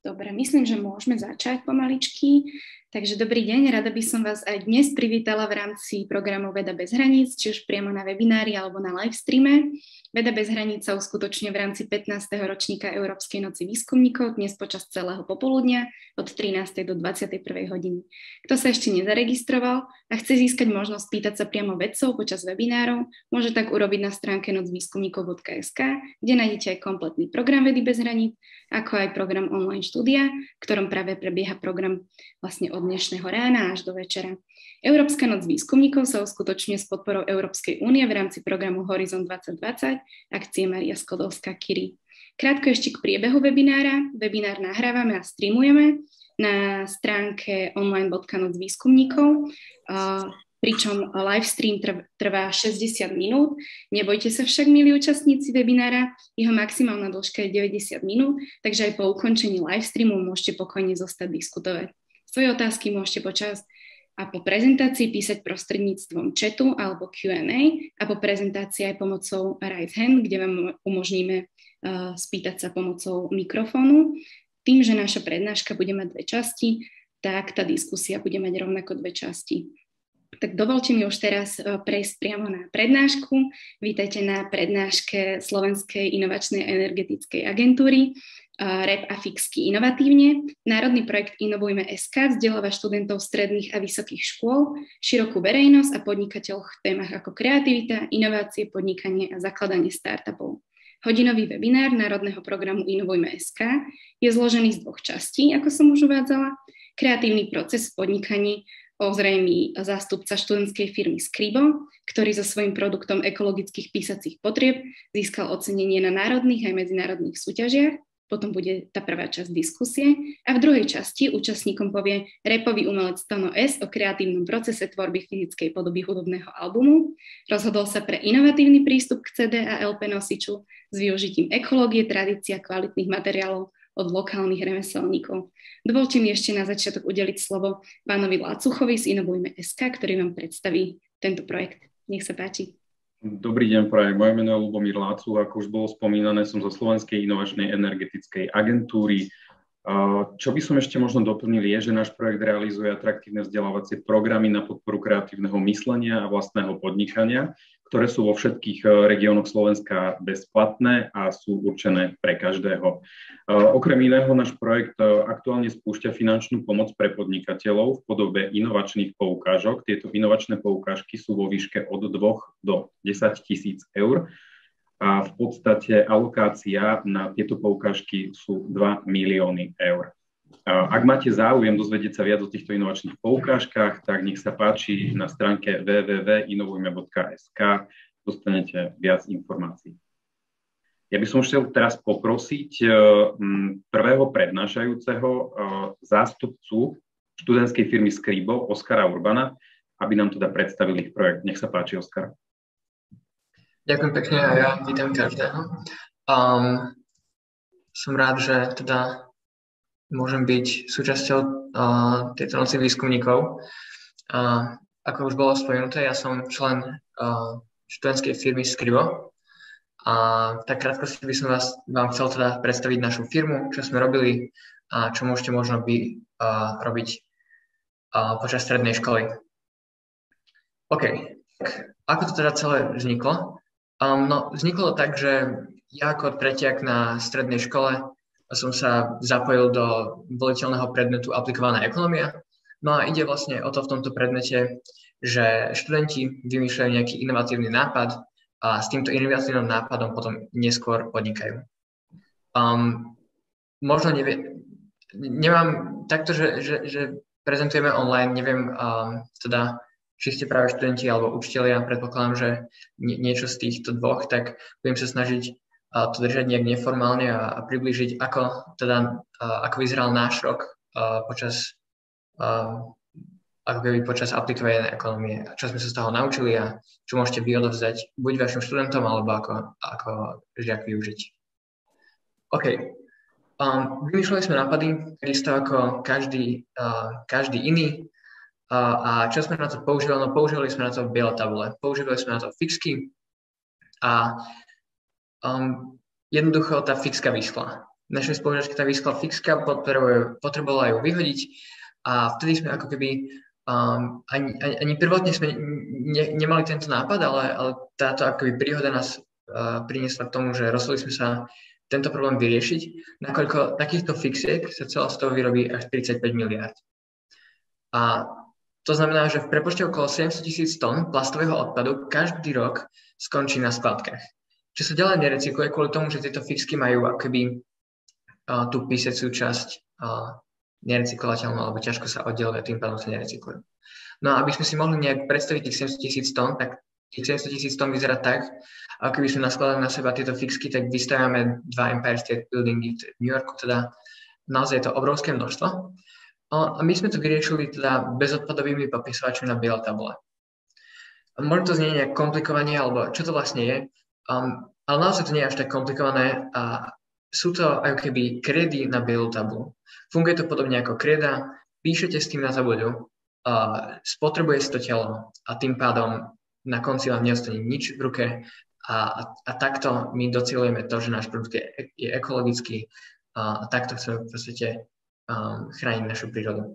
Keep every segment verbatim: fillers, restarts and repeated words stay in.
Dobre, myslím, že môžeme začať pomaličky. Takže dobrý deň, rada by som vás aj dnes privítala v rámci programu Veda bez hraníc, či už priamo na webinári alebo na live streame. Veda bez hraníc sa uskutočňuje v rámci pätnásteho ročníka Európskej noci výskumníkov dnes počas celého popoludnia od trinástej do dvadsiatej prvej hodiny. Kto sa ešte nezaregistroval a chce získať možnosť pýtať sa priamo vedcov počas webinárov, môže tak urobiť na stránke noc výskumníkov bodka es ká, kde nájdete aj kompletný program Vedy bez hraníc, ako aj program online štúdia, v ktorom práve prebieha program vlastne od dnešného rána až do večera. Európska noc výskumníkov sa uskutočňuje s podporou Európskej únie v rámci programu Horizont dvadsať dvadsať akcie Mária Sklodovská-Curie. Krátko ešte k priebehu webinára. Webinár nahrávame a streamujeme na stránke online bodka noc výskumníkov, pričom live stream trvá šesťdesiat minút. Nebojte sa však, milí účastníci webinára, jeho maximálna dĺžka je deväťdesiat minút, takže aj po ukončení live streamu môžete pokojne zostať diskutovať. Svoje otázky môžete počas a po prezentácii písať prostredníctvom chatu alebo Q and A a po prezentácii aj pomocou Raise Hand, kde vám umožníme uh, spýtať sa pomocou mikrofónu. Tým, že naša prednáška bude mať dve časti, tak tá diskusia bude mať rovnako dve časti. Tak dovolte mi už teraz uh, prejsť priamo na prednášku. Vítajte na prednáške Slovenskej inovačnej energetickej agentúry R E P a Fixky inovatívne. Národný projekt Inovujme bodka es ká vzdeláva študentov stredných a vysokých škôl, širokú verejnosť a podnikateľov v témach ako kreativita, inovácie, podnikanie a zakladanie startupov. Hodinový webinár Národného programu Inovujme bodka es ká je zložený z dvoch častí, ako som už uvádzala. Kreatívny proces v podnikaní ozrejmí zástupca študentskej firmy Skribo, ktorý so svojím produktom ekologických písacích potrieb získal ocenenie na národných aj medzinárodných súťažiach. Potom bude tá prvá časť diskusie a v druhej časti účastníkom povie rapový umelec Tono S o kreatívnom procese tvorby fyzickej podoby hudobného albumu. Rozhodol sa pre inovatívny prístup k cé dé a el pé nosiču s využitím ekológie, tradície a kvalitných materiálov od lokálnych remeselníkov. Dovolte mi ešte na začiatok udeliť slovo pánovi Lacuchovi z Inovujme bodka es ká, ktorý vám predstaví tento projekt. Nech sa páči. Dobrý deň, prajem. Moje meno je Ľubomír Lácuch, ako už bolo spomínané, som zo Slovenskej inovačnej energetickej agentúry. Čo by som ešte možno doplnil je, že náš projekt realizuje atraktívne vzdelávacie programy na podporu kreatívneho myslenia a vlastného podnikania, ktoré sú vo všetkých regiónoch Slovenska bezplatné a sú určené pre každého. Okrem iného náš projekt aktuálne spúšťa finančnú pomoc pre podnikateľov v podobe inovačných poukážok. Tieto inovačné poukážky sú vo výške od dvoch do desať tisíc eur. A v podstate alokácia na tieto poukážky sú dva milióny eur. Ak máte záujem dozvedieť sa viac o týchto inovačných poukážkach, tak nech sa páči na stránke w w w bodka inovujme bodka es ká dostanete viac informácií. Ja by som chcel teraz poprosiť prvého prednášajúceho zástupcu študentskej firmy Skribo, Oskara Urbana, aby nám teda predstavil ich projekt. Nech sa páči, Oskar. Ďakujem pekne a ja vítam každého. Um, som rád, že teda môžem byť súčasťou uh, tejto noci výskumníkov. Uh, ako už bolo spomenuté, ja som člen uh, študentskej firmy Skribo. A tak krátko si by som vás, vám chcel teda predstaviť našu firmu, čo sme robili a čo môžete možno by uh, robiť uh, počas strednej školy. OK, ako to teda celé vzniklo? Um, no, vzniklo to tak, že ja ako tretiak na strednej škole som sa zapojil do voliteľného predmetu aplikovaná ekonomia. No a ide vlastne o to v tomto predmete, že študenti vymýšľajú nejaký inovatívny nápad a s týmto inovatívnym nápadom potom neskôr podnikajú. Um, možno nevie, nemám takto, že, že, že prezentujeme online, neviem um, teda, či ste práve študenti alebo učitelia, predpokladám, že nie, niečo z týchto dvoch, tak budem sa snažiť uh, to držať nejak neformálne a, a priblížiť, ako, teda, uh, ako vyzeral náš rok uh, počas, uh, ako keby počas aplikovanej ekonomie, čo sme sa z toho naučili a čo môžete vy odovzdať buď vašim študentom, alebo ako, ako žiak využiť. OK. Um, vymýšľali sme nápady, takisto ako každý, uh, každý iný. Uh, a čo sme na to používali? No používali sme na to biele tabule, používali sme na to fixky a um, jednoducho tá fixka vyšla. našej spolužiačky tá vyskla fixka, potrebovala ju vyhodiť a vtedy sme ako keby um, ani, ani, ani prvotne sme ne, nemali tento nápad, ale, ale táto akoby príhoda nás uh, priniesla k tomu, že rozhodli sme sa tento problém vyriešiť, nakoľko takýchto fixiek sa celosvetovo vyrobí až tridsaťpäť miliárd. A to znamená, že v prepočte okolo sedemsto tisíc tón plastového odpadu každý rok skončí na skladkách. Čo sa ďalej nerecykluje kvôli tomu, že tieto fixky majú akoby uh, tú písecú časť uh, nerecyklovateľnú alebo ťažko sa oddeluje, tým pádom sa nerecyklujú. No a aby sme si mohli nejak predstaviť tých sedemsto tisíc tón, tak tých sedemsto tisíc tón vyzerá tak, ako keby sme naskladali na seba tieto fixky, tak vystavíme dva Empire State Buildingy v New Yorku, teda naozaj je to obrovské množstvo. A my sme to vyriešili teda bezodpadovými popisovačmi na biele tabule. Možno to znie nejak komplikovanie, alebo čo to vlastne je, um, ale naozaj to nie je až tak komplikované a sú to ako keby kredy na bielu tabulu. Funguje to podobne ako kreda, píšete s tým na tabuľu, uh, spotrebuje si to telo a tým pádom na konci vám neostane nič v ruke a, a, a takto my docielujeme to, že náš produkt je, je ekologický a, a takto chceme v podstate um, chrániť našu prírodu.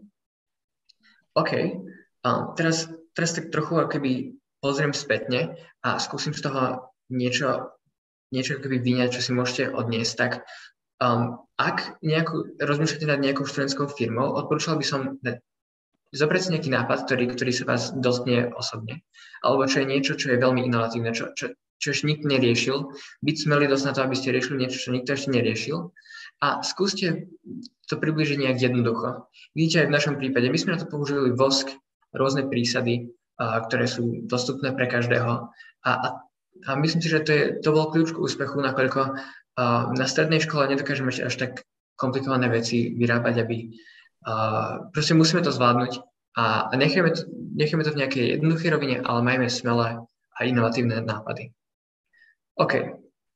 OK, um, teraz, teraz tak trochu akoby pozriem spätne a skúsim z toho niečo niečo akoby vyňať, čo si môžete odniesť, tak um, ak nejakú, rozmýšľate nad nejakou študentskou firmou, odporúčal by som zobrať si nejaký nápad, ktorý, ktorý sa vás dotkne osobne, alebo čo je niečo, čo je veľmi inovatívne, čo, čo, čo ešte nikto neriešil, byť smelý dosť na to, aby ste riešili niečo, čo nikto ešte neriešil a skúste to približiť nejak jednoducho. Vidíte aj v našom prípade, my sme na to použili vosk, rôzne prísady, uh, ktoré sú dostupné pre každého a, a A myslím si, že to, je, to bol kľúč k úspechu, nakoľko uh, na strednej škole nedokážeme ešte až tak komplikované veci vyrábať, aby uh, proste musíme to zvládnuť a, a nechajme, to, nechajme to v nejakej jednoduchej rovine, ale majme smelé a inovatívne nápady. OK.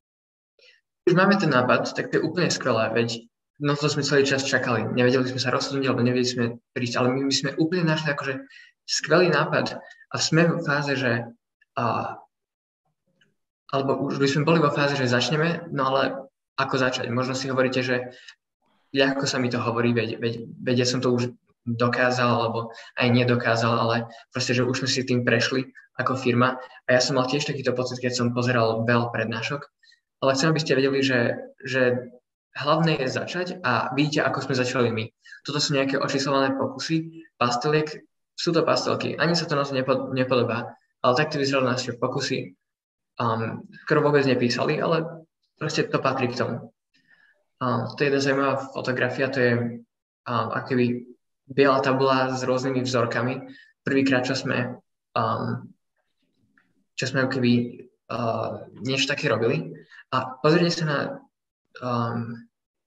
Už máme ten nápad, tak to je úplne skvelé, veď no to sme celý čas čakali. Nevedeli sme sa rozhodnúť, alebo nevedeli sme prísť, ale my, my sme úplne našli akože skvelý nápad a sme v fáze, že uh, alebo už by sme boli vo fáze, že začneme, no ale ako začať? Možno si hovoríte, že ľahko sa mi to hovorí, veď, veď, veď ja som to už dokázal, alebo aj nedokázal, ale proste, že už sme si tým prešli ako firma. A ja som mal tiež takýto pocit, keď som pozeral veľa prednášok. Ale chcem, aby ste vedeli, že, že hlavné je začať a vidíte, ako sme začali my. Toto sú nejaké očíslované pokusy pasteliek. Sú to pastelky. Ani sa to na to nepodobá, ale takto vyzerali naše pokusy. Um, skoro vôbec nepísali, ale proste to patrí k tomu. Um, to je jedna zaujímavá fotografia, to je um, akoby biela tabula s rôznymi vzorkami. Prvýkrát, čo sme um, čo sme akoby uh, niečo také robili. A pozrite sa na, um,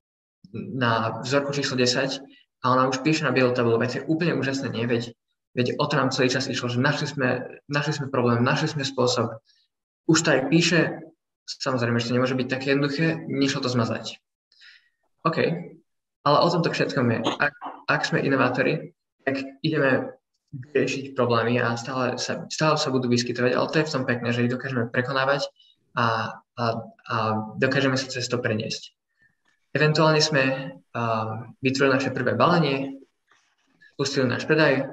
na vzorku číslo desať a ona už píše na bielu tabulu, veď to je úplne úžasné, nie? Veď, veď o to nám celý čas išlo, že našli sme, našli sme problém, našli sme spôsob. Už to aj píše, samozrejme, že to nemôže byť také jednoduché, nešlo to zmazať. OK, ale o tom to všetkom je. Ak, ak sme inovátori, tak ideme riešiť problémy a stále sa, stále sa budú vyskytovať, ale to je v tom pekné, že ich dokážeme prekonávať a, a, a dokážeme sa cez to preniesť. Eventuálne sme uh, vytvorili naše prvé balenie, spustili náš predaj.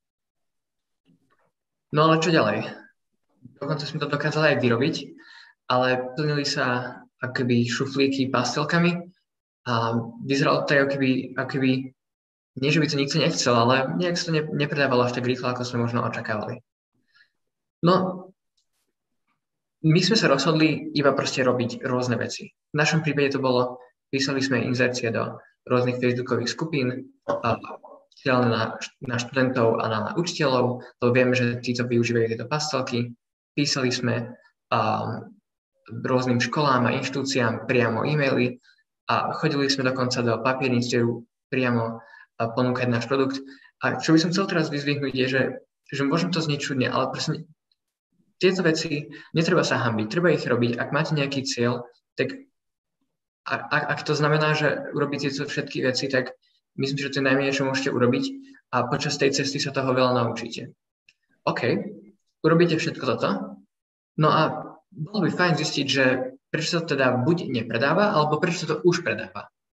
No ale čo ďalej? Dokonca sme to dokázali aj vyrobiť, ale plnili sa akoby šuflíky pastelkami a vyzeralo to akoby, akoby, nie že by to nikto nechcel, ale nejak sa to ne, nepredávalo až tak rýchlo, ako sme možno očakávali. No, my sme sa rozhodli iba proste robiť rôzne veci. V našom prípade to bolo, písali sme inzercie do rôznych facebookových skupín, a na, na študentov a na učiteľov, lebo vieme, že títo využívajú tieto pastelky. Písali sme um, rôznym školám a inštitúciám priamo e-maily a chodili sme dokonca do papierníc, kde priamo uh, ponúkať náš produkt. A čo by som chcel teraz vyzvihnúť je, že, že možno to znie čudne, ale presne tieto veci netreba sa hanbiť, treba ich robiť. Ak máte nejaký cieľ, tak ak, ak to znamená, že urobíte tieto všetky veci, tak myslím, že to je najmenej, čo môžete urobiť a počas tej cesty sa toho veľa naučíte. OK. Urobíte všetko toto, no a bolo by fajn zistiť, že prečo sa to teda buď nepredáva, alebo prečo sa to už predáva.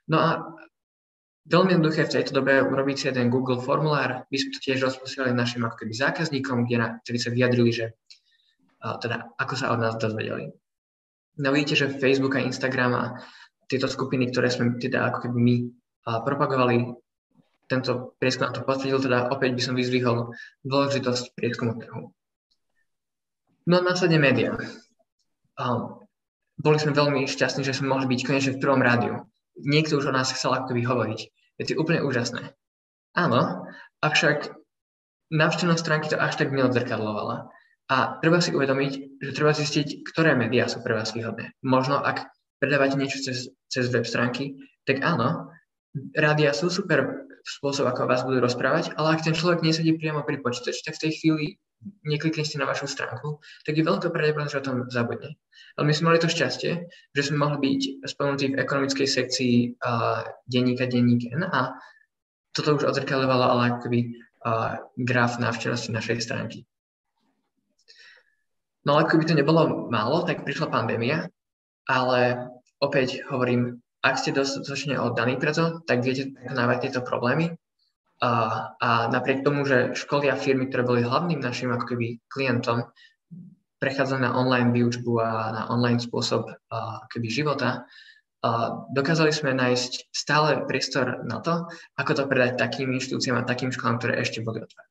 No a veľmi jednoduché v tejto dobe urobiť si jeden Google formulár. My sme to tiež rozposielali našim ako keby zákazníkom, kde na, ktorí sa vyjadrili, že a, teda ako sa od nás dozvedeli. No vidíte, že Facebook a Instagram a tieto skupiny, ktoré sme teda ako keby my a, propagovali, tento prieskum to potvrdil, teda opäť by som vyzdvihol dôležitosť prieskumu trhu. No následne médiá. Um, boli sme veľmi šťastní, že sme mohli byť konečne v prvom rádiu. Niekto už o nás chcel akoby hovoriť. Je to úplne úžasné. Áno, avšak návštevnosť stránky to až tak neodzrkadlovala. A treba si uvedomiť, že treba zistiť, ktoré médiá sú pre vás výhodné. Možno ak predávate niečo cez, cez web stránky, tak áno, rádia sú super spôsob, ako vás budú rozprávať, ale ak ten človek nesedí priamo pri počítači, tak v tej chvíli neklikne ste na vašu stránku, tak je veľká pravdepodobnosť, že o tom zabudne. Ale my sme mali to šťastie, že sme mohli byť spomenutí v ekonomickej sekcii uh, denníka Denník N a toto už odzrkadľovalo ale akoby uh, graf návštevnosti našej stránky. No ale ako by to nebolo málo, tak prišla pandémia, ale opäť hovorím, ak ste dostatočne oddaní preto, tak viete prekonávať tieto problémy. A, a napriek tomu, že školy a firmy, ktoré boli hlavným našim ako keby klientom, prechádzali na online výučbu a na online spôsob a, keby života, a dokázali sme nájsť stále priestor na to, ako to predať takým inštitúciám a takým školám, ktoré ešte boli otvorené.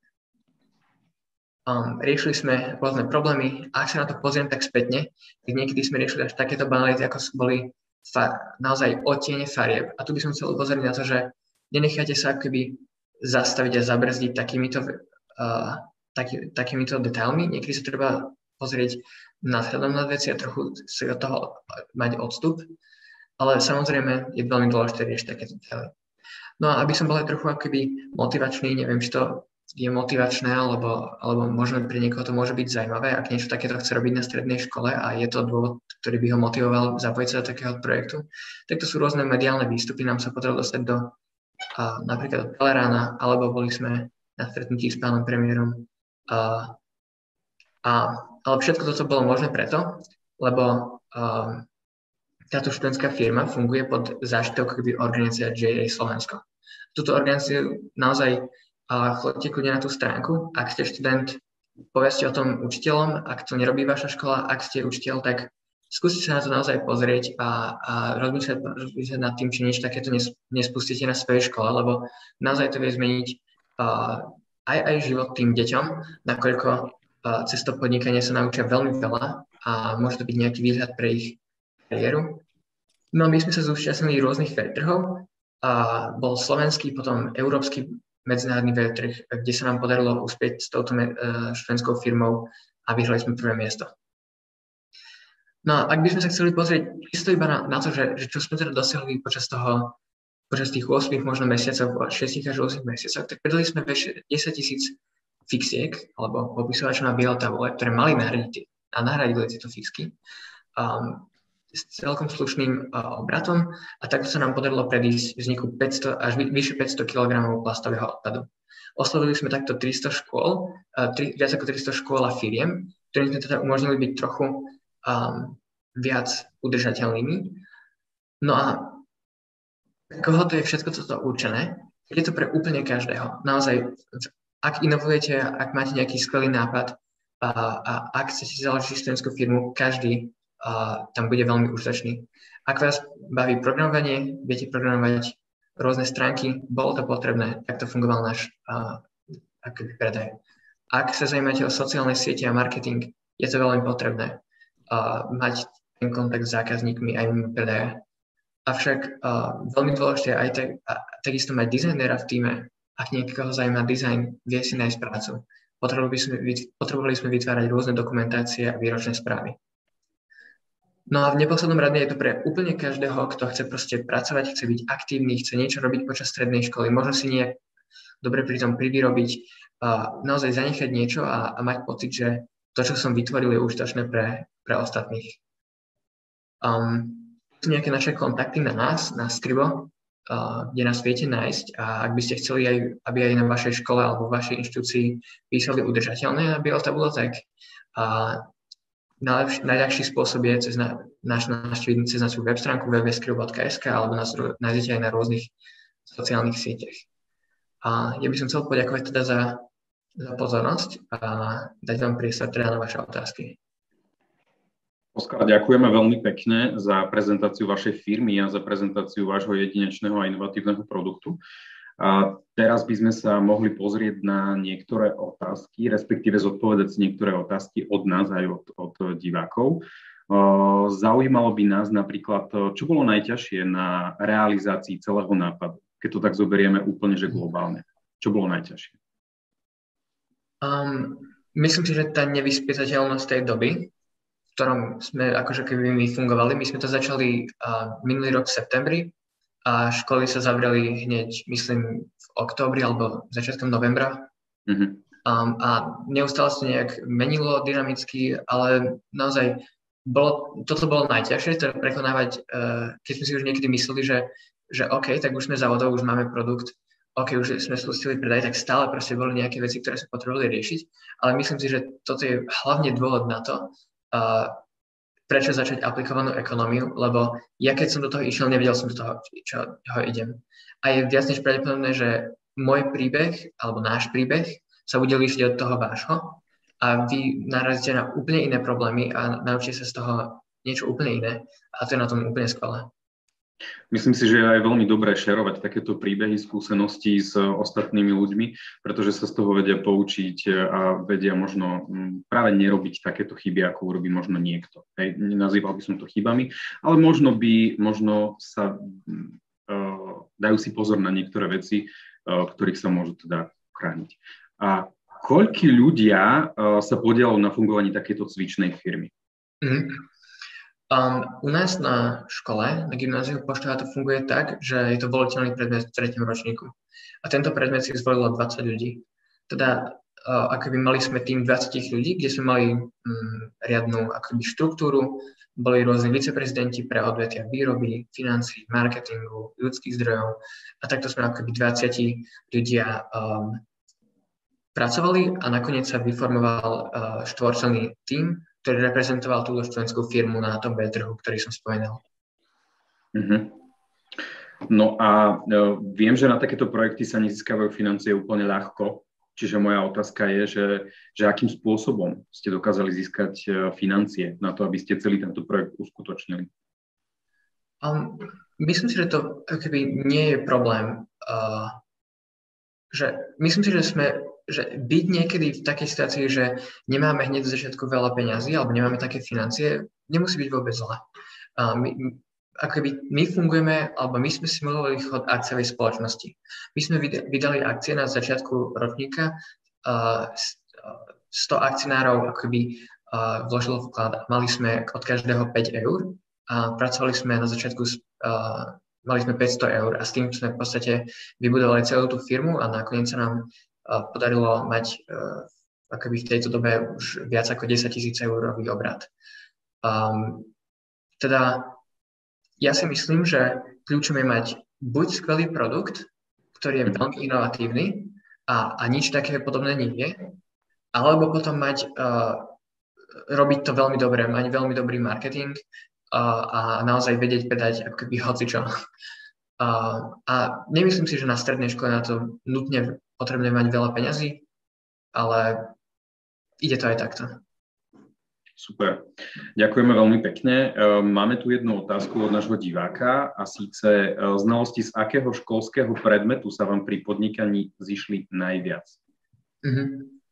Um, riešili sme rôzne problémy a ak sa na to pozriem tak spätne, tak niekedy sme riešili až takéto banality, ako boli fa- naozaj odtiene farieb. A tu by som chcel upozorniť na to, že nenechajte sa akoby zastaviť a zabrzdiť takýmito, uh, taký, takýmito detailmi. Niekedy sa treba pozrieť nadhľadom na veci a trochu si od toho mať odstup. Ale samozrejme je veľmi dôležité riešiť takéto detaily. No a aby som bol aj trochu akoby motivačný, neviem, či to je motivačné, alebo, alebo možno pre niekoho to môže byť zaujímavé, ak niečo takéto chce robiť na strednej škole a je to dôvod, ktorý by ho motivoval zapojiť sa do takého projektu, tak to sú rôzne mediálne výstupy. Nám sa podarilo dostať do a, napríklad do Telerána, alebo boli sme na stretnutí s pánom premiérom. A, a, ale všetko toto bolo možné preto, lebo a, táto študentská firma funguje pod záštitou keby organizácia J A Slovensko. Túto organizáciu naozaj a choďte kľudne na tú stránku. Ak ste študent, povedzte o tom učiteľom, ak to nerobí vaša škola, ak ste učiteľ, tak skúste sa na to naozaj pozrieť a, a rozmýšľať, rozmýšľať nad tým, či niečo takéto nespustíte na svojej škole, lebo naozaj to vie zmeniť uh, aj, aj život tým deťom, nakoľko uh, cez to podnikanie sa naučia veľmi veľa a môže to byť nejaký výhľad pre ich kariéru. No my sme sa zúčastnili rôznych trhov a bol slovenský, potom európsky medzinárodný trh, kde sa nám podarilo uspieť s touto študentskou firmou a vyhrali sme prvé miesto. No a ak by sme sa chceli pozrieť čisto iba na, na to, že, že čo sme teda dosiahli počas toho, počas tých ôsmich možno mesiacov, šesť až osem mesiacov, tak predali sme desať tisíc fixiek, alebo popisovačov na bielej tabule, ktoré mali nahradiť a nahradili tieto fixky. Um, s celkom slušným uh, obratom a takto sa nám podarilo predísť vzniku päťsto až vyše päťsto kilogramov plastového odpadu. Oslovili sme takto tristo škôl, uh, tri, viac ako tristo škôl a firiem, ktorým sme teda umožnili byť trochu um, viac udržateľnými. No a koho to je všetko toto určené? Je to pre úplne každého. Naozaj, ak inovujete, ak máte nejaký skvelý nápad a, a ak chcete založiť študentskú firmu, každý a tam bude veľmi užitočný. Ak vás baví programovanie, viete programovať rôzne stránky, bolo to potrebné, tak to fungoval náš uh, predaj. Ak sa zaujímate o sociálne siete a marketing, je to veľmi potrebné uh, mať ten kontakt s zákazníkmi aj mimo predaja. Avšak uh, veľmi dôležité aj tak, uh, takisto mať dizajnera v tíme. Ak niekoho zaujíma dizajn, vie si nájsť prácu. Potrebovali sme, potrebovali sme vytvárať rôzne dokumentácie a výročné správy. No a v neposlednom rade je to pre úplne každého, kto chce proste pracovať, chce byť aktívny, chce niečo robiť počas strednej školy, možno si nejak dobre pri tom privyrobiť, uh, naozaj zanechať niečo a, a mať pocit, že to, čo som vytvoril, je užitočné pre, pre ostatných. Um, sú nejaké naše kontakty na nás, na Skribo, uh, kde nás viete nájsť a ak by ste chceli, aj, aby aj na vašej škole alebo v vašej inštitúcii písali udržateľné na bielej tabule, tak uh, Najľahší spôsob je cez nás navštíviť cez našu web stránku w w w bodka skrill bodka es ka alebo nás nájdete aj na rôznych sociálnych sieťach. A ja by som chcel poďakovať teda za, za pozornosť a dať vám priestor teda na vaše otázky. Oskar, ďakujeme veľmi pekne za prezentáciu vašej firmy a za prezentáciu vášho jedinečného a inovatívneho produktu. A teraz by sme sa mohli pozrieť na niektoré otázky, respektíve zodpovedať si niektoré otázky od nás aj od, od divákov. Zaujímalo by nás napríklad, čo bolo najťažšie na realizácii celého nápadu, keď to tak zoberieme úplne, že globálne. Čo bolo najťažšie? Um, myslím si, že tá nevyspytateľnosť tej doby, v ktorom sme akože keby my fungovali, my sme to začali uh, minulý rok v septembri a školy sa zavreli hneď, myslím, v októbri alebo začiatkom novembra. Mm-hmm. Um, a neustále sa nejak menilo dynamicky, ale naozaj bolo, toto bolo najťažšie, teda prekonávať, uh, keď sme si už niekedy mysleli, že, že OK, tak už sme závodov, už máme produkt, OK, už sme spustili predaj, tak stále proste boli nejaké veci, ktoré sme potrebovali riešiť, ale myslím si, že toto je hlavne dôvod na to, uh, prečo začať aplikovanú ekonómiu, lebo ja keď som do toho išiel, nevedel som do toho, čo ho idem. A je viac než pravdepodobné, že môj príbeh, alebo náš príbeh, sa bude líšiť od toho vášho a vy narazíte na úplne iné problémy a naučíte sa z toho niečo úplne iné a to je na tom úplne skvelé. Myslím si, že je aj veľmi dobré šerovať takéto príbehy, skúsenosti s ostatnými ľuďmi, pretože sa z toho vedia poučiť a vedia možno práve nerobiť takéto chyby, ako urobí možno niekto. Hej, nazýval by som to chybami, ale možno by, možno sa uh, dajú si pozor na niektoré veci, uh, ktorých sa môžu teda chrániť. A koľkí ľudia uh, sa podielajú na fungovaní takéto cvičnej firmy? Mm. Um, u nás na škole, na gymnáziu Poštová to funguje tak, že je to voliteľný predmet v treťom ročníku. A tento predmet si zvolilo dvadsať ľudí. Teda uh, akoby mali sme tým dvadsať ľudí, kde sme mali um, riadnu akoby štruktúru, boli rôzni viceprezidenti pre odvetvia výroby, financií, marketingu, ľudských zdrojov a takto sme akoby dvadsať ľudia um, pracovali a nakoniec sa vyformoval uh, štvorčlenný tím, ktorý reprezentoval túto študentskú firmu na tom B-trhu, ktorý som spomenul. Mm-hmm. No a uh, viem, že na takéto projekty sa nezískavajú financie úplne ľahko, čiže moja otázka je, že, že akým spôsobom ste dokázali získať uh, financie na to, aby ste celý tento projekt uskutočnili? Um, myslím si, že to akoby nie je problém. Uh, že myslím si, že sme že byť niekedy v takej situácii, že nemáme hneď z začiatku veľa peňazí alebo nemáme také financie, nemusí byť vôbec zle. Uh, my, akoby my fungujeme, alebo my sme simulovali chod akciovej spoločnosti. My sme vydali akcie na začiatku ročníka, uh, sto akcionárov akoby uh, vložilo vklad. Mali sme od každého päť eur a pracovali sme na začiatku, uh, mali sme päťsto eur a s tým sme v podstate vybudovali celú tú firmu a nakoniec sa nám podarilo mať uh, akoby v tejto dobe už viac ako desaťtisíc eurový obrat. Um, teda ja si myslím, že kľúčom je mať buď skvelý produkt, ktorý je veľmi inovatívny a, a nič také podobné nie je, alebo potom mať, uh, robiť to veľmi dobre, mať veľmi dobrý marketing uh, a naozaj vedieť predať akoby hocičo. Uh, a nemyslím si, že na strednej škole na to nutne potrebné mať veľa peňazí, ale ide to aj takto. Super. Ďakujeme veľmi pekne. Máme tu jednu otázku od nášho diváka a síce znalosti z akého školského predmetu sa vám pri podnikaní zišli najviac? Uh-huh.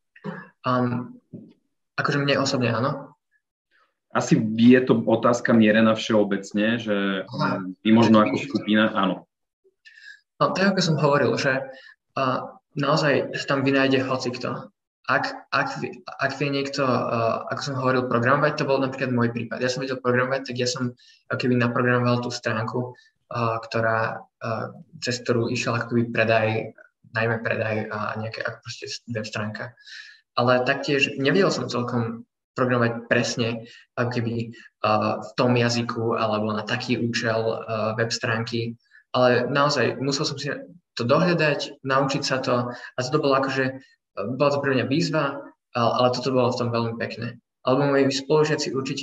Um, akože mne osobne áno. Asi je to otázka mierená všeobecne, že Aha, my možno ako skupina, áno. No, tak ako som hovoril, že uh, naozaj sa tam vynájde hocikto. Ak, ak, ak vie niekto, uh, ako som hovoril, programovať, to bol napríklad môj prípad. Ja som vedel programovať, tak ja som keby naprogramoval tú stránku, uh, ktorá, uh, cez ktorú išiel akoby predaj, najmä predaj a nejaká ako proste web stránka. Ale taktiež nevedel som celkom programovať presne keby, uh, v tom jazyku alebo na taký účel uh, web stránky. Ale naozaj musel som si to dohľadať, naučiť sa to a to bolo akože, bola to pre mňa výzva, ale, ale toto bolo v tom veľmi pekné. Alebo moji spolužiaci určite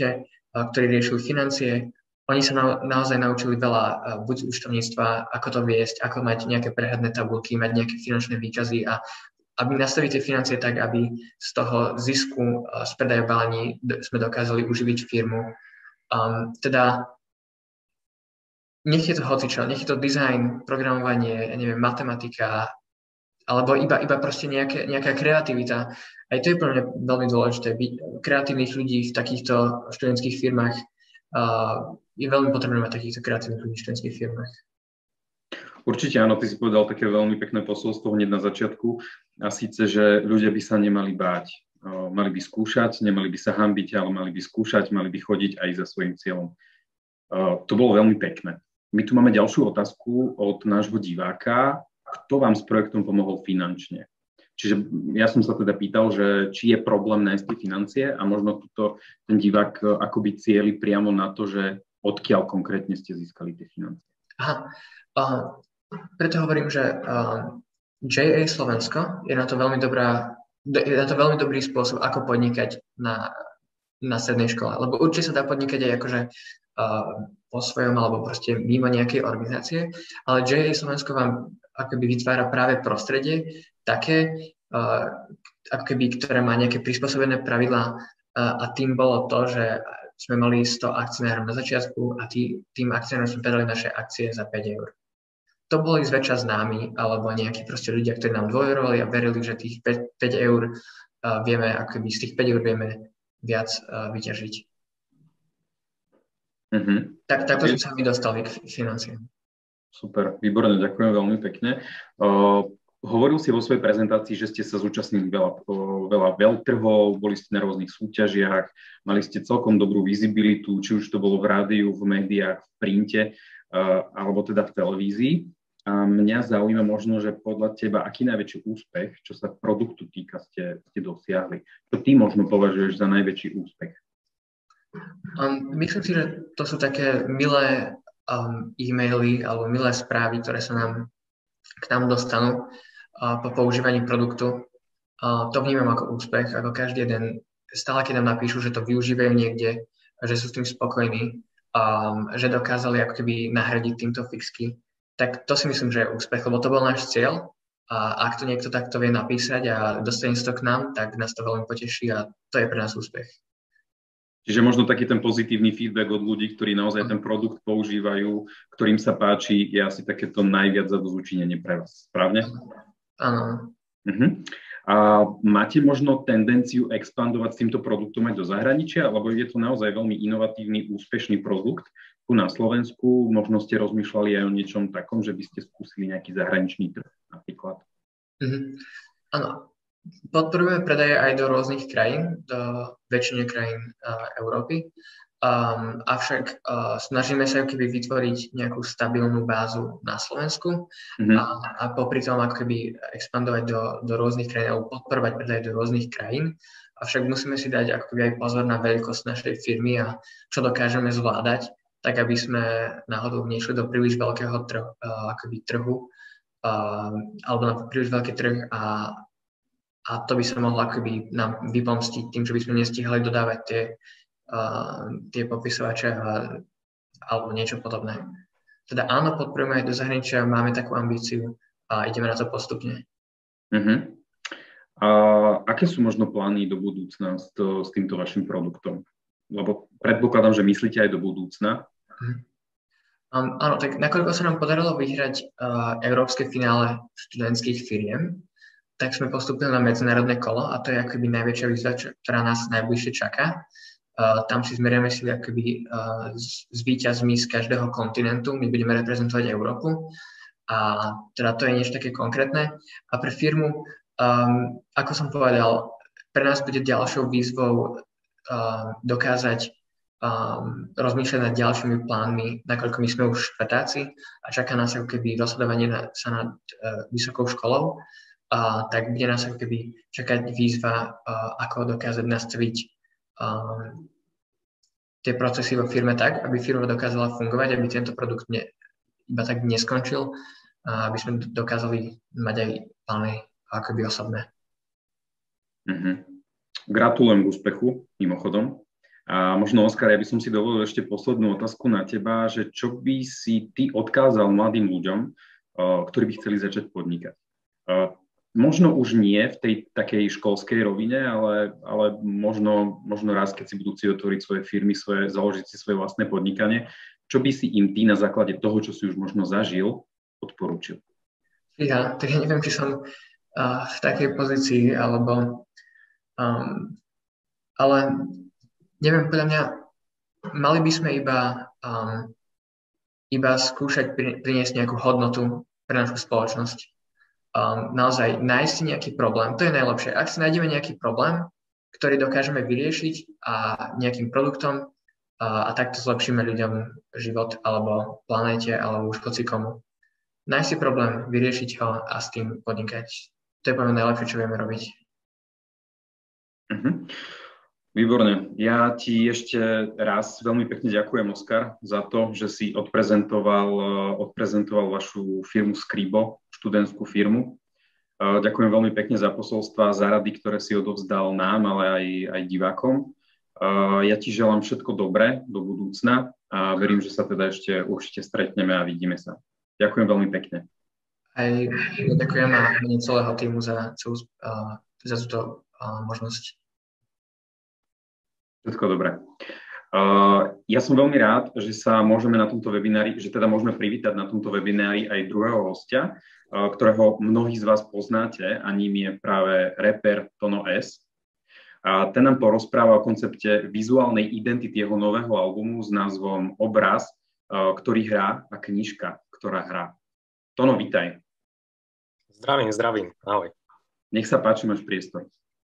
ktorí riešili financie. Oni sa na, naozaj naučili veľa buď z účtovníctva, ako to viesť, ako mať nejaké prehľadné tabulky, mať nejaké finančné výkazy a aby nastaviť tie financie tak, aby z toho zisku z predaja balení sme dokázali uživiť firmu. Um, teda nech je to hocičo, nech je to design, programovanie, ja neviem, matematika, alebo iba, iba proste nejaké, nejaká kreativita. Aj to je pre mňa veľmi dôležité. Byť kreatívnych ľudí v takýchto študentských firmách uh, je veľmi potrebné mať takýchto kreatívnych ľudí v študentských firmách. Určite áno, ty si povedal také veľmi pekné posolstvo hneď na začiatku a síce, že ľudia by sa nemali báť. Uh, mali by skúšať, nemali by sa hanbiť, ale mali by skúšať, mali by chodiť aj za svojím cieľom. Uh, to bolo veľmi pekné. My tu máme ďalšiu otázku od nášho diváka. Kto vám s projektom pomohol finančne? Čiže ja som sa teda pýtal, že či je problém nájsť tie financie a možno tuto ten divák akoby cieli priamo na to, že odkiaľ konkrétne ste získali tie financie. Aha, uh, preto hovorím, že uh, J A Slovensko je na to veľmi dobrá, je na to veľmi dobrý spôsob, ako podnikať na, na strednej škole. Lebo určite sa dá podnikať aj akože uh, po svojom alebo proste mimo nejakej organizácie, ale J A Slovensko vám akoby vytvára práve prostredie také, uh, akoby, ktoré má nejaké prispôsobené pravidlá uh, a tým bolo to, že sme mali sto akcionárov na začiatku a tý, tým akcionárom sme predali naše akcie za päť eur. To boli zväčša známi alebo nejakí proste ľudia, ktorí nám dôverovali a verili, že tých päť, päť eur uh, vieme, akoby z tých päť eur vieme viac uh, vyťažiť. Mm-hmm. Tak, takto sme sa my dostali k financiám. Super, výborné, ďakujem veľmi pekne. Uh, hovoril si vo svojej prezentácii, že ste sa zúčastnili veľa, uh, veľa veľtrhov, boli ste na rôznych súťažiach, mali ste celkom dobrú vizibilitu, či už to bolo v rádiu, v médiách, v printe, uh, alebo teda v televízii. A mňa zaujíma možno, že podľa teba, aký najväčší úspech, čo sa produktu týka, ste, ste dosiahli? Čo ty možno považuješ za najväčší úspech? Um, myslím si, že to sú také milé Um, e-maily alebo milé správy, ktoré sa nám k nám dostanú uh, po používaní produktu. Uh, to vnímam ako úspech, ako každý jeden, stále keď nám napíšu, že to využívajú niekde, že sú s tým spokojní, um, že dokázali ako keby nahradiť týmto fixky, tak to si myslím, že je úspech, lebo to bol náš cieľ a ak to niekto takto vie napísať a dostane to k nám, tak nás to veľmi poteší a to je pre nás úspech. Čiže možno taký ten pozitívny feedback od ľudí, ktorí naozaj ten produkt používajú, ktorým sa páči, je asi takéto najviac zadozučinenie pre vás. Správne? Áno. Uh-huh. A máte možno tendenciu expandovať s týmto produktom aj do zahraničia, alebo je to naozaj veľmi inovatívny, úspešný produkt tu na Slovensku? Možno ste rozmýšľali aj o niečom takom, že by ste skúsili nejaký zahraničný trh napríklad? Uh-huh. Áno. Podporujeme predaje aj do rôznych krajín, do väčšiny krajín uh, Európy. Um, avšak uh, snažíme sa keby vytvoriť nejakú stabilnú bázu na Slovensku mm-hmm. a, a popri tom ako keby expandovať do, do rôznych krajín alebo podporovať predaje do rôznych krajín. Avšak musíme si dať ako keby aj pozor na veľkosť našej firmy a čo dokážeme zvládať, tak aby sme náhodou nešli do príliš veľkého trhu, uh, akoby trhu uh, alebo na príliš veľký trh a A to by sa mohlo akoby nám vypomstiť tým, že by sme nestihli dodávať tie, uh, tie popisovače a, alebo niečo podobné. Teda áno, podporujeme aj do zahraničia, máme takú ambíciu a ideme na to postupne. Uh-huh. A aké sú možno plány do budúcna s, to, s týmto vašim produktom? Lebo predpokladám, že myslíte aj do budúcna. Uh-huh. Um, áno, tak nakoľko sa nám podarilo vyhrať uh, európske finále študentských firiem, tak sme postupili na medzinárodné kolo a to je akoby najväčšia výzva, ktorá nás najbližšie čaká. Uh, tam si zmeriame si akoby uh, s, s víťazmi z každého kontinentu, my budeme reprezentovať Európu a teda to je niečo také konkrétne. A pre firmu, um, ako som povedal, pre nás bude ďalšou výzvou uh, dokázať um, rozmýšľať nad ďalšími plánmi, nakoľko my sme už štvrtáci a čaká nás ako keby dosledovanie na, sa nad uh, vysokou školou. Uh, tak bude nás ako keby čakať výzva, uh, ako dokázať nastaviť um, tie procesy vo firme tak, aby firma dokázala fungovať, aby tento produkt ne, iba tak neskončil, uh, aby sme dokázali mať aj plány akoby osobné. Mm-hmm. Gratulujem k úspechu, mimochodom. A možno, Oskar, ja by som si dovolil ešte poslednú otázku na teba, že čo by si ty odkázal mladým ľuďom, ktorí by chceli začať podnikať? Možno už nie v tej takej školskej rovine, ale, ale možno, možno raz, keď si budú chcieť otvoriť svoje firmy, svoje, založiť si svoje vlastné podnikanie, čo by si im ty na základe toho, čo si už možno zažil, odporúčil? Ja, tak ja neviem, či som uh, v takej pozícii, alebo um, ale neviem, podľa mňa mali by sme iba um, iba skúšať priniesť nejakú hodnotu pre našu spoločnosť. Um, naozaj nájsť si nejaký problém, to je najlepšie. Ak si nájdeme nejaký problém, ktorý dokážeme vyriešiť a nejakým produktom a, a takto zlepšíme ľuďom život alebo planéte alebo už hoci komu. Nájsť si problém, vyriešiť ho a s tým podnikať. To je poviem najlepšie, čo vieme robiť. Uh-huh. Výborne. Ja ti ešte raz veľmi pekne ďakujem, Oskar, za to, že si odprezentoval, odprezentoval vašu firmu Skribo, študentskú firmu. Ďakujem veľmi pekne za posolstva, za rady, ktoré si odovzdal nám, ale aj, aj divákom. Ja ti želám všetko dobré do budúcna a verím, že sa teda ešte určite stretneme a vidíme sa. Ďakujem veľmi pekne. Aj ja ďakujem a mene celého týmu za, za túto možnosť. Všetko dobré. Uh, ja som veľmi rád, že sa môžeme na tomto webinári, že teda môžeme privítať na tomto webinári aj druhého hostia, uh, ktorého mnohí z vás poznáte a ním je práve rapper Tono S. A ten nám porozpráva o koncepte vizuálnej identity jeho nového albumu s názvom Obraz, uh, ktorý hrá a knižka, ktorá hrá. Tono, vítaj. Zdravím, zdravím. Ahoj. Nech sa páči, máš priestor.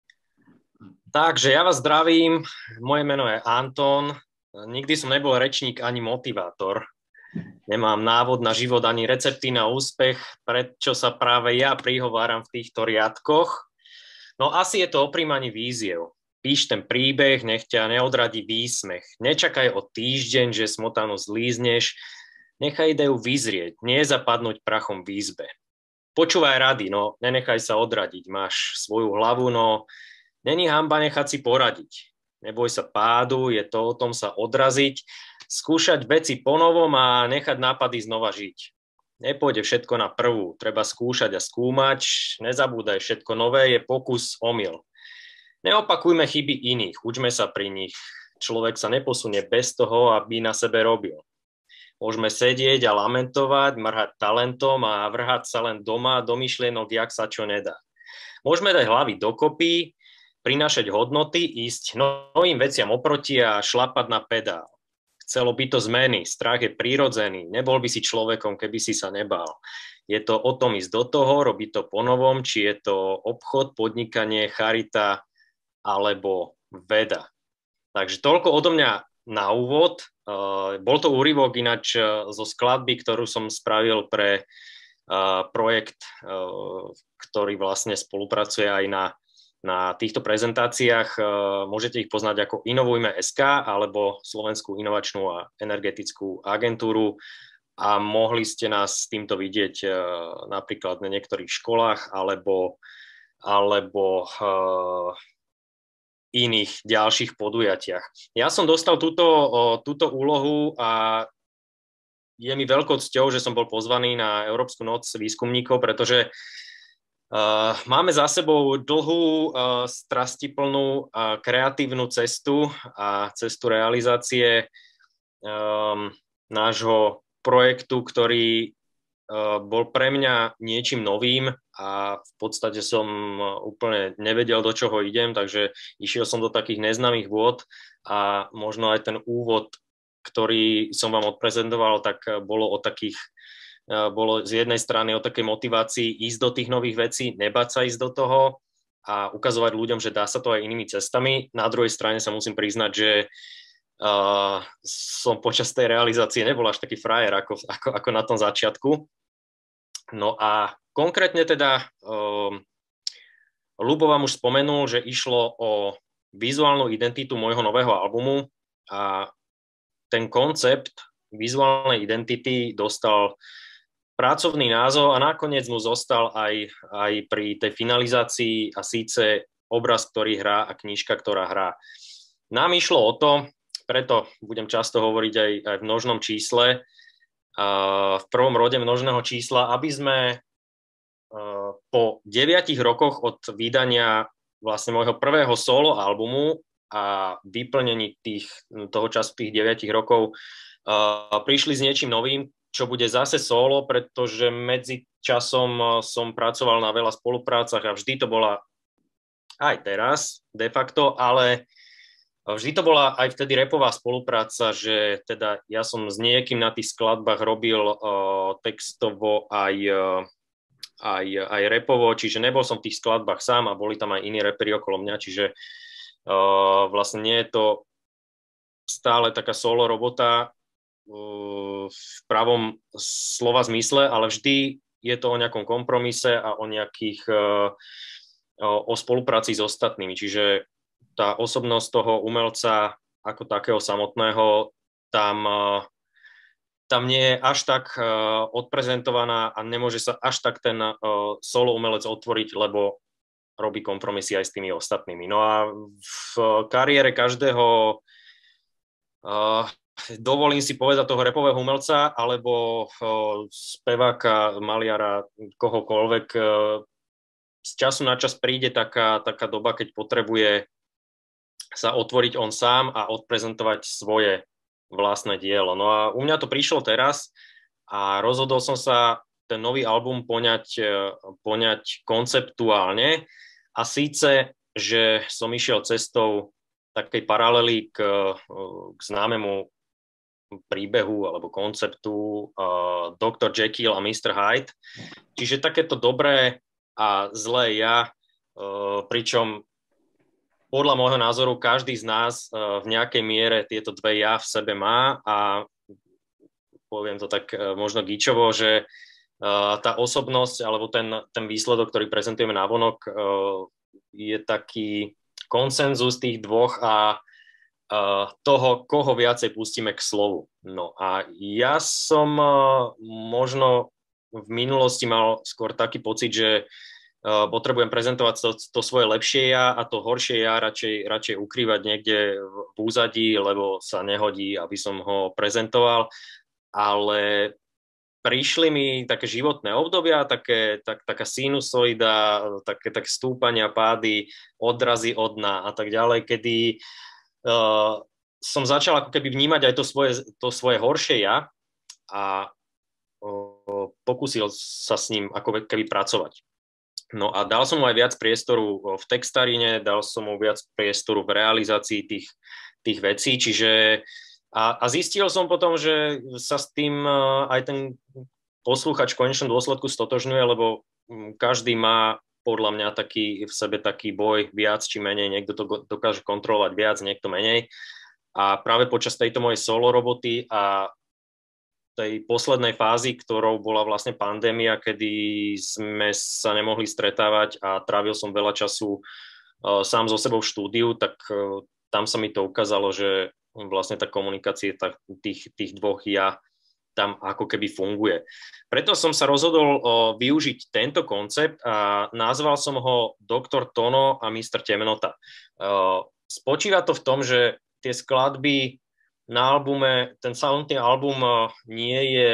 Takže ja vás zdravím, moje meno je Anton, nikdy som nebol rečník ani motivátor, nemám návod na život ani recepty na úspech, prečo sa práve ja prihováram v týchto riadkoch. No asi je to o príjmaní víziev. Píš ten príbeh, nech ťa neodradí výsmech. Nečakaj o týždeň, že smotanu zlízneš, nechaj ideu vyzrieť, nie zapadnúť prachom v izbe. Počúvaj rady, no nenechaj sa odradiť, máš svoju hlavu, no není hanba nechať si poradiť. Neboj sa pádu, je to o tom sa odraziť, skúšať veci ponovom a nechať nápady znova žiť. Nepôjde všetko na prvú, treba skúšať a skúmať, nezabúdaj, všetko nové je pokus, omyl. Neopakujme chyby iných, učme sa pri nich. Človek sa neposunie bez toho, aby na sebe robil. Môžeme sedieť a lamentovať, mrhať talentom a vrhať sa len doma do myšlienok, jak sa čo nedá. Môžeme dať hlavy dokopy, prinášať hodnoty, ísť novým veciam oproti a šlapať na pedál. Chcelo by to zmeny, strach je prírodzený, nebol by si človekom, keby si sa nebál. Je to o tom ísť do toho, robiť to ponovom, či je to obchod, podnikanie, charita alebo veda. Takže toľko odo mňa na úvod. Bol to úryvok ináč zo skladby, ktorú som spravil pre projekt, ktorý vlastne spolupracuje aj na Na týchto prezentáciách môžete ich poznať ako Inovujme bodka es ká alebo Slovenskú inovačnú a energetickú agentúru a mohli ste nás s týmto vidieť napríklad na niektorých školách alebo, alebo iných ďalších podujatiach. Ja som dostal túto, túto úlohu a je mi veľkou cťou, že som bol pozvaný na Európsku noc výskumníkov, pretože Uh, máme za sebou dlhú, uh, strastiplnú a uh, kreatívnu cestu a cestu realizácie um, nášho projektu, ktorý uh, bol pre mňa niečím novým a v podstate som uh, úplne nevedel, do čoho idem, takže išiel som do takých neznámych vôd a možno aj ten úvod, ktorý som vám odprezentoval, tak uh, bolo o takých bolo z jednej strany o takej motivácii ísť do tých nových vecí, nebať sa ísť do toho a ukazovať ľuďom, že dá sa to aj inými cestami. Na druhej strane sa musím priznať, že uh, som počas tej realizácie nebol až taký frajer ako, ako, ako na tom začiatku. No a konkrétne teda um, Ľubo vám už spomenul, že išlo o vizuálnu identitu môjho nového albumu a ten koncept vizuálnej identity dostal pracovný názov a nakoniec mu zostal aj, aj pri tej finalizácii a síce obraz, ktorý hrá a knižka, ktorá hrá. Nám išlo o to, preto budem často hovoriť aj, aj v množnom čísle, uh, v prvom rode množného čísla, aby sme uh, po deviatich rokoch od vydania vlastne môjho prvého solo albumu a vyplnení tých, toho času tých deviatich rokov uh, prišli s niečím novým, čo bude zase solo, pretože medzi časom som pracoval na veľa spoluprácach a vždy to bola aj teraz de facto, ale vždy to bola aj vtedy rapová spolupráca, že teda ja som s niekým na tých skladbách robil uh, textovo aj, uh, aj, aj rapovo, čiže nebol som v tých skladbách sám a boli tam aj iní raperi okolo mňa, čiže uh, vlastne nie je to stále taká solo robota uh, v pravom slova zmysle, ale vždy je to o nejakom kompromise a o nejakých uh, o, o spolupráci s ostatnými, čiže tá osobnosť toho umelca ako takého samotného tam, tam nie je až tak odprezentovaná a nemôže sa až tak ten solo umelec otvoriť, lebo robí kompromisy aj s tými ostatnými. No a v kariére každého dovolím si povedať toho rapového umelca alebo speváka, maliara, kohokoľvek, z času na čas príde taká, taká doba, keď potrebuje sa otvoriť on sám a odprezentovať svoje vlastné dielo. No a u mňa to prišlo teraz a rozhodol som sa ten nový album poňať, poňať konceptuálne a síce, že som išiel cestou takej paralely k, k známemu príbehu alebo konceptu uh, doktor Jekyll a mister Hyde. Čiže takéto dobré a zlé ja, uh, pričom podľa môjho názoru každý z nás uh, v nejakej miere tieto dve ja v sebe má a poviem to tak uh, možno gíčovo, že uh, tá osobnosť alebo ten, ten výsledok, ktorý prezentujeme navonok, uh, je taký konsenzus tých dvoch a uh, toho, koho viacej pustíme k slovu. No a ja som uh, možno v minulosti mal skôr taký pocit, že Uh, potrebujem prezentovať to, to svoje lepšie ja a to horšie ja radšej, radšej ukrývať niekde v úzadí, lebo sa nehodí, aby som ho prezentoval. Ale prišli mi také životné obdobia, také, tak, taká sinusoida, také, také stúpania, pády, odrazy od dna a tak ďalej, kedy uh, som začal ako keby vnímať aj to svoje, to svoje horšie ja a uh, pokúsil sa s ním ako keby pracovať. No a dal som mu aj viac priestoru v textarine, dal som mu viac priestoru v realizácii tých, tých vecí, čiže a, a zistil som potom, že sa s tým aj ten posluchač v konečnom dôsledku stotožňuje, lebo každý má podľa mňa taký, v sebe taký boj viac či menej, niekto to dokáže kontrolovať viac, niekto menej. A práve počas tejto mojej solo roboty a tej poslednej fázy, ktorou bola vlastne pandémia, kedy sme sa nemohli stretávať a trávil som veľa času uh, sám so sebou v štúdiu, tak uh, tam sa mi to ukázalo, že vlastne tá komunikácia tak, tých, tých dvoch ja tam ako keby funguje. Preto som sa rozhodol uh, využiť tento koncept a nazval som ho doktor Tono a mister Temnota. Uh, spočíva to v tom, že tie skladby na albume, ten samotný album nie je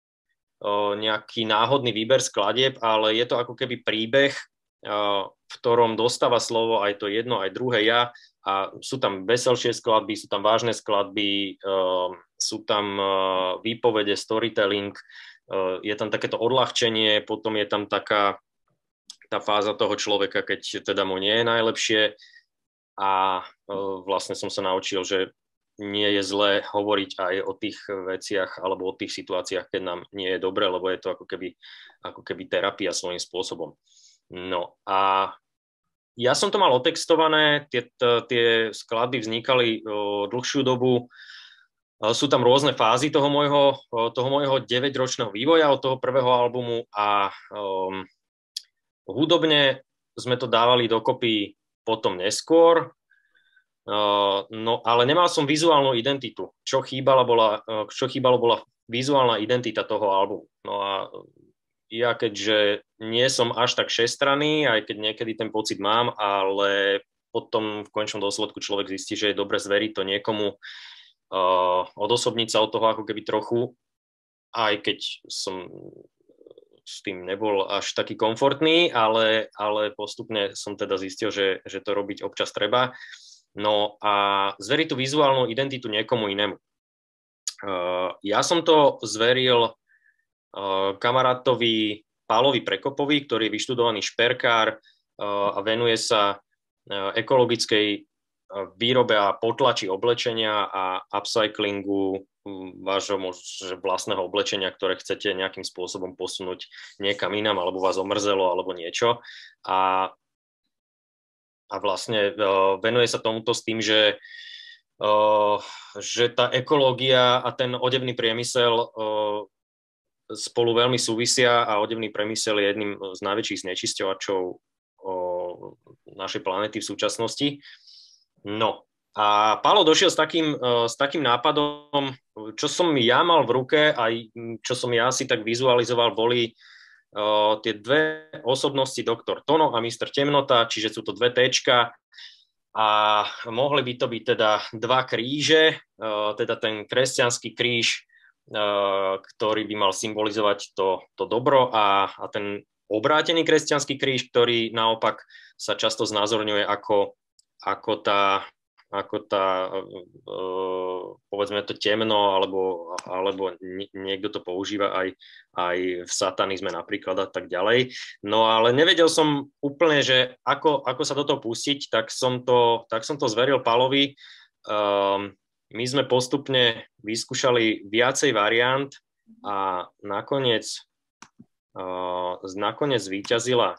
nejaký náhodný výber skladieb, ale je to ako keby príbeh, v ktorom dostáva slovo aj to jedno, aj druhé ja a sú tam veselšie skladby, sú tam vážne skladby, sú tam výpovede, storytelling, je tam takéto odľahčenie, potom je tam taká tá fáza toho človeka, keď teda mu nie je najlepšie a vlastne som sa naučil, že nie je zlé hovoriť aj o tých veciach alebo o tých situáciách, keď nám nie je dobre, lebo je to ako keby, ako keby terapia svojím spôsobom. No a ja som to mal otextované, tie, tie skladby vznikali o, dlhšiu dobu, sú tam rôzne fázy toho môjho, toho môjho deväťročného vývoja od toho prvého albumu a um, hudobne sme to dávali dokopy potom neskôr. Uh, no ale nemal som vizuálnu identitu. Čo chýbalo bola, uh, čo chýbalo bola vizuálna identita toho albumu. No a ja keďže nie som až tak všestranný, aj keď niekedy ten pocit mám, ale potom v konečnom dôsledku človek zistí, že je dobre zveriť to niekomu, uh, odosobniť sa od toho ako keby trochu, aj keď som s tým nebol až taký komfortný, ale, ale postupne som teda zistil, že, že to robiť občas treba. No a zveriť tú vizuálnu identitu niekomu inému. Uh, ja som to zveril uh, kamarátovi Pálovi Prekopovi, ktorý je vyštudovaný šperkár uh, a venuje sa uh, ekologickej uh, výrobe a potlači oblečenia a upcyclingu um, vášho možno vlastného oblečenia, ktoré chcete nejakým spôsobom posunúť niekam inám, alebo vás omrzelo, alebo niečo. A, a vlastne uh, venuje sa tomuto s tým, že, uh, že tá ekológia a ten odevný priemysel uh, spolu veľmi súvisia a odevný priemysel je jedným z najväčších znečisťovačov našej planéty v súčasnosti. No a Pálo došiel s takým, s takým nápadom, čo som ja mal v ruke a čo som ja si tak vizualizoval, boli uh, tie dve osobnosti, doktor Tono a mister Temnota, čiže sú to dve téčka a mohli by to byť teda dva kríže, uh, teda ten kresťanský kríž, ktorý by mal symbolizovať to, to dobro a, a ten obrátený kresťanský kríž, ktorý naopak sa často znázorňuje ako, ako tá, ako tá povedzme to temno, alebo, alebo niekto to používa aj, aj v satanizme napríklad a tak ďalej. No ale nevedel som úplne, že ako, ako sa do toho pustiť, tak som to, tak som to zveril Pálovi. Um, My sme postupne vyskúšali viacej variant a nakoniec, uh, nakoniec zvíťazila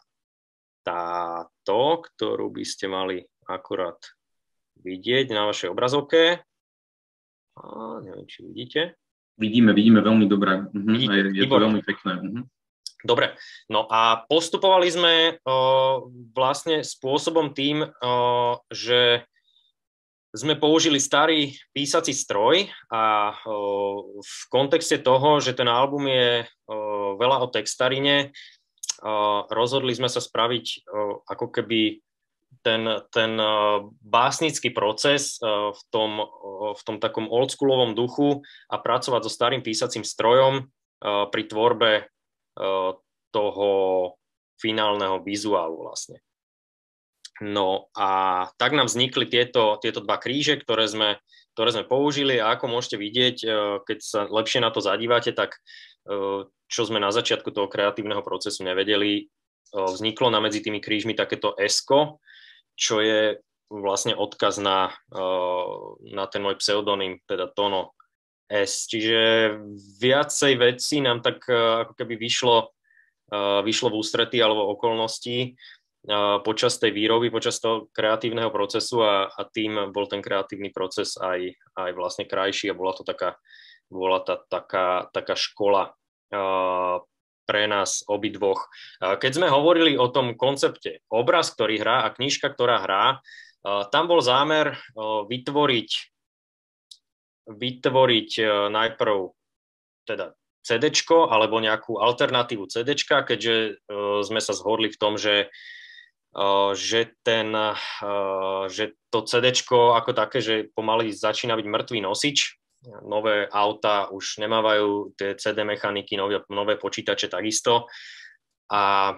táto, ktorú by ste mali akurát vidieť na vašej obrazovke. A neviem, či vidíte. Vidíme, vidíme veľmi dobre. Uh-huh. Vidíte, je, je to veľmi pekné. Uh-huh. Dobre, no a postupovali sme uh, vlastne spôsobom tým, uh, že sme použili starý písací stroj a o, v kontexte toho, že ten album je o, veľa o textarine, o, rozhodli sme sa spraviť o, ako keby ten, ten o, básnický proces o, v, tom, o, v tom takom oldschoolovom duchu a pracovať so starým písacím strojom o, pri tvorbe o, toho finálneho vizuálu vlastne. No a tak nám vznikli tieto, tieto dva kríže, ktoré sme, ktoré sme použili a ako môžete vidieť, keď sa lepšie na to zadívate, tak čo sme na začiatku toho kreatívneho procesu nevedeli, vzniklo na medzi tými krížmi takéto esko, čo je vlastne odkaz na, na ten môj pseudonym, teda Tono S. Čiže viacej vecí nám tak ako keby vyšlo, vyšlo v ústretí alebo okolností počas tej výroby, počas toho kreatívneho procesu a, a tým bol ten kreatívny proces aj, aj vlastne krajší a bola to taká, bola tá, taká, taká škola uh, pre nás obidvoch. Uh, keď sme hovorili o tom koncepte obraz, ktorý hrá a knižka, ktorá hrá, uh, tam bol zámer uh, vytvoriť, vytvoriť uh, najprv teda cédéčko alebo nejakú alternatívu cédéčka, keďže uh, sme sa zhodli v tom, že Uh, že, ten, uh, že to cédéčko ako také, že pomaly začína byť mŕtvý nosič. Nové auta už nemávajú tie cé dé mechaniky, nové, nové počítače takisto. A,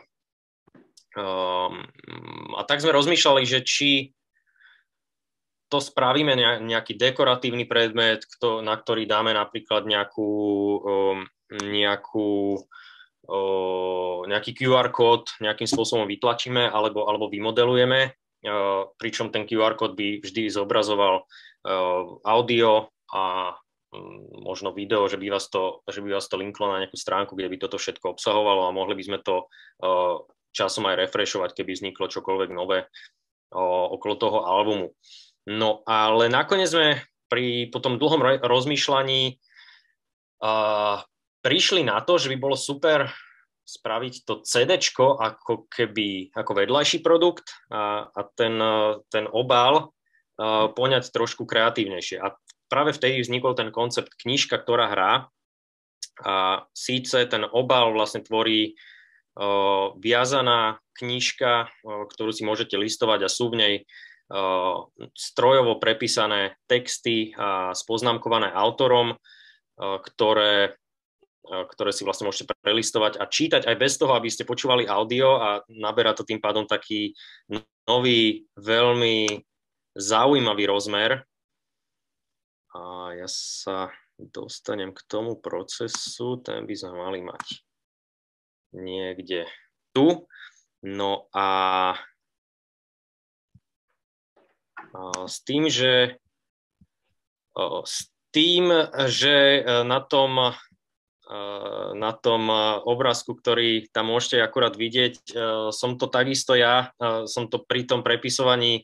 um, a tak sme rozmýšľali, že či to spravíme nejaký dekoratívny predmet, kto, na ktorý dáme napríklad nejakú, um, nejakú O, nejaký kjú ár kód nejakým spôsobom vytlačíme alebo, alebo vymodelujeme, o, pričom ten kjú ár kód by vždy zobrazoval o, audio a m, možno video, že by, vás to, že by vás to linklo na nejakú stránku, kde by toto všetko obsahovalo a mohli by sme to o, časom aj refreshovať, keby vzniklo čokoľvek nové o, okolo toho albumu. No ale nakoniec sme pri po tom dlhom re- rozmýšľaní a, prišli na to, že by bolo super spraviť to cédéčko ako keby ako vedľajší produkt a, a ten, ten obal a, poňať trošku kreatívnejšie. A práve vtedy vznikol ten koncept knižka, ktorá hrá. A síce ten obal vlastne tvorí o, viazaná knižka, o, ktorú si môžete listovať a sú v nej strojovo prepísané texty a spoznámkované autorom, ktoré, ktoré si vlastne môžete prelistovať a čítať aj bez toho, aby ste počúvali audio, a naberá to tým pádom taký nový, veľmi zaujímavý rozmer. A ja sa dostanem k tomu procesu, ten by sme mali mať niekde tu. No a, a s tým, že s tým, že na tom, na tom obrázku, ktorý tam môžete akurát vidieť, som to takisto ja, som to pri tom prepisovaní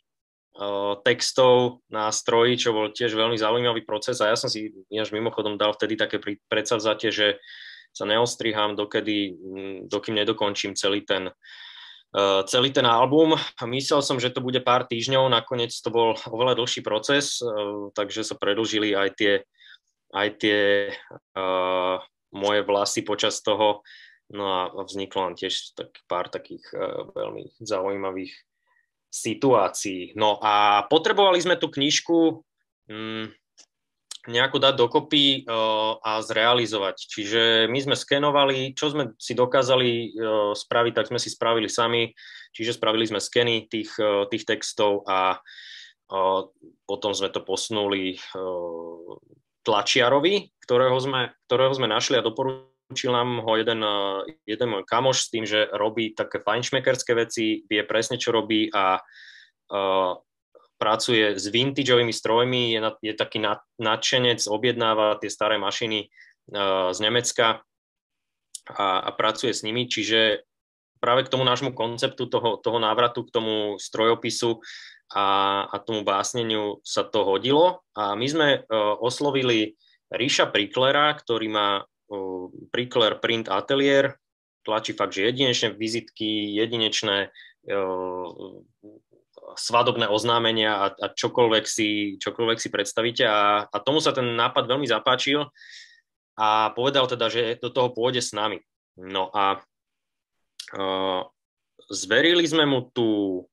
textov na stroji, čo bol tiež veľmi zaujímavý proces, a ja som si až mimochodom dal vtedy také predsavzatie, že sa neostrihám, dokedy, dokým nedokončím celý ten, celý ten album. Myslel som, že to bude pár týždňov, nakoniec to bol oveľa dlhší proces, takže sa predĺžili aj tie, aj tie uh, moje vlasy počas toho, no a vzniklo len tiež tak pár takých uh, veľmi zaujímavých situácií. No a potrebovali sme tú knižku um, nejako dať dokopy uh, a zrealizovať. Čiže my sme skenovali, čo sme si dokázali uh, spraviť, tak sme si spravili sami. Čiže spravili sme skeny tých, uh, tých textov a uh, potom sme to posunuli uh, tlačiarovi, ktorého sme, ktorého sme našli, a doporučil nám ho jeden, uh, jeden môj kamoš s tým, že robí také fajnšmekerské veci, vie presne, čo robí, a uh, pracuje s vintageovými strojmi, je, na, je taký nadšenec, objednáva tie staré mašiny uh, z Nemecka a, a pracuje s nimi, čiže práve k tomu nášmu konceptu toho, toho návratu k tomu strojopisu a, a tomu básneniu sa to hodilo, a my sme uh, oslovili Ríša Priklera, ktorý má uh, Prikler Print Atelier, tlačí fakt, že jedinečné vizitky, jedinečné uh, svadobné oznámenia a, a čokoľvek, si, čokoľvek si predstavíte, a, a tomu sa ten nápad veľmi zapáčil a povedal teda, že do toho pôjde s nami. No a uh, zverili sme mu tú,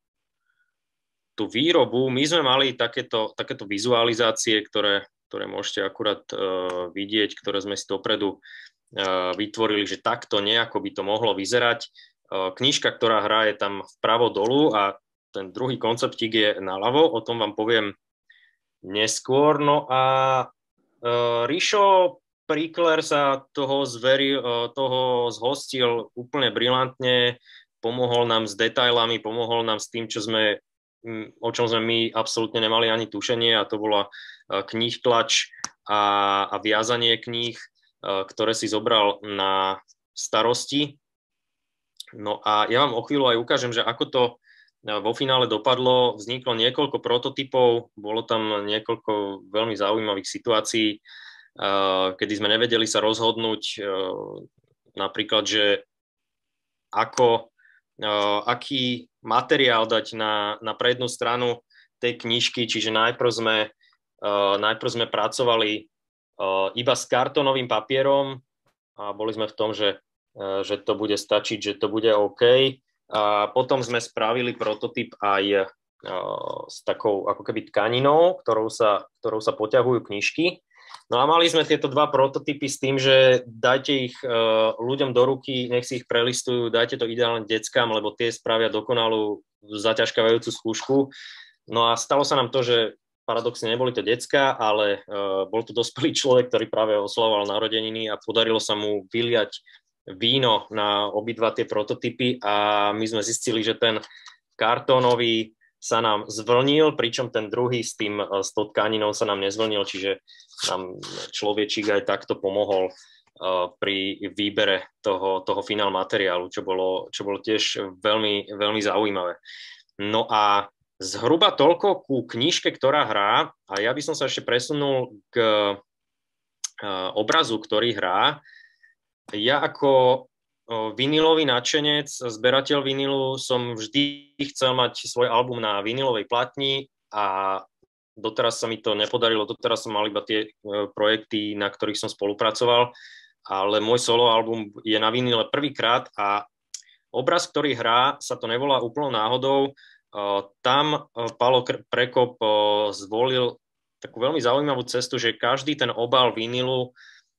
tú výrobu. My sme mali takéto, takéto vizualizácie, ktoré, ktoré môžete akurát uh, vidieť, ktoré sme si dopredu uh, vytvorili, že takto nejako by to mohlo vyzerať. Uh, knižka, ktorá hrá, je tam vpravo dolu a ten druhý konceptík je naľavo, o tom vám poviem neskôr. No a uh, Ríšo Prikler sa toho, zveril, uh, toho zhostil úplne brilantne, pomohol nám s detailami, pomohol nám s tým, čo sme, m, o čom sme my absolútne nemali ani tušenie, a to bola uh, kníh tlač a, a viazanie kníh, uh, ktoré si zobral na starosti. No a ja vám o chvíľu aj ukážem, že ako to vo finále dopadlo. Vzniklo niekoľko prototypov, bolo tam niekoľko veľmi zaujímavých situácií, kedy sme nevedeli sa rozhodnúť napríklad, že ako, aký materiál dať na, na prednú stranu tej knižky, čiže najprv sme, najprv sme pracovali iba s kartónovým papierom a boli sme v tom, že, že to bude stačiť, že to bude OK. A potom sme spravili prototyp aj uh, s takou ako keby tkaninou, ktorou sa, ktorou sa poťahujú knižky. No a mali sme tieto dva prototypy s tým, že dajte ich uh, ľuďom do ruky, nech si ich prelistujú, dajte to ideálne deckám, lebo tie spravia dokonalú zaťažkávajúcu skúšku. No a stalo sa nám to, že paradoxne neboli to decká, ale uh, bol to dospelý človek, ktorý práve oslavoval narodeniny, a podarilo sa mu vyliať víno na obidva tie prototypy, a my sme zistili, že ten kartónový sa nám zvlnil, pričom ten druhý s tým, s tou tkaninou sa nám nezvlnil, čiže nám človečík aj takto pomohol uh, pri výbere toho, toho finál materiálu, čo bolo, čo bolo tiež veľmi, veľmi zaujímavé. No a zhruba toľko ku knižke, ktorá hrá, a ja by som sa ešte presunul k uh, obrazu, ktorý hrá. Ja ako vinilový nadšenec, zberateľ vinilu, som vždy chcel mať svoj album na vinilovej platni, a doteraz sa mi to nepodarilo, doteraz som mal iba tie projekty, na ktorých som spolupracoval, ale môj solo album je na vinile prvýkrát, a obraz, ktorý hrá, sa to nevolá úplnou náhodou. Tam Palo Prekop zvolil takú veľmi zaujímavú cestu, že každý ten obal vinilu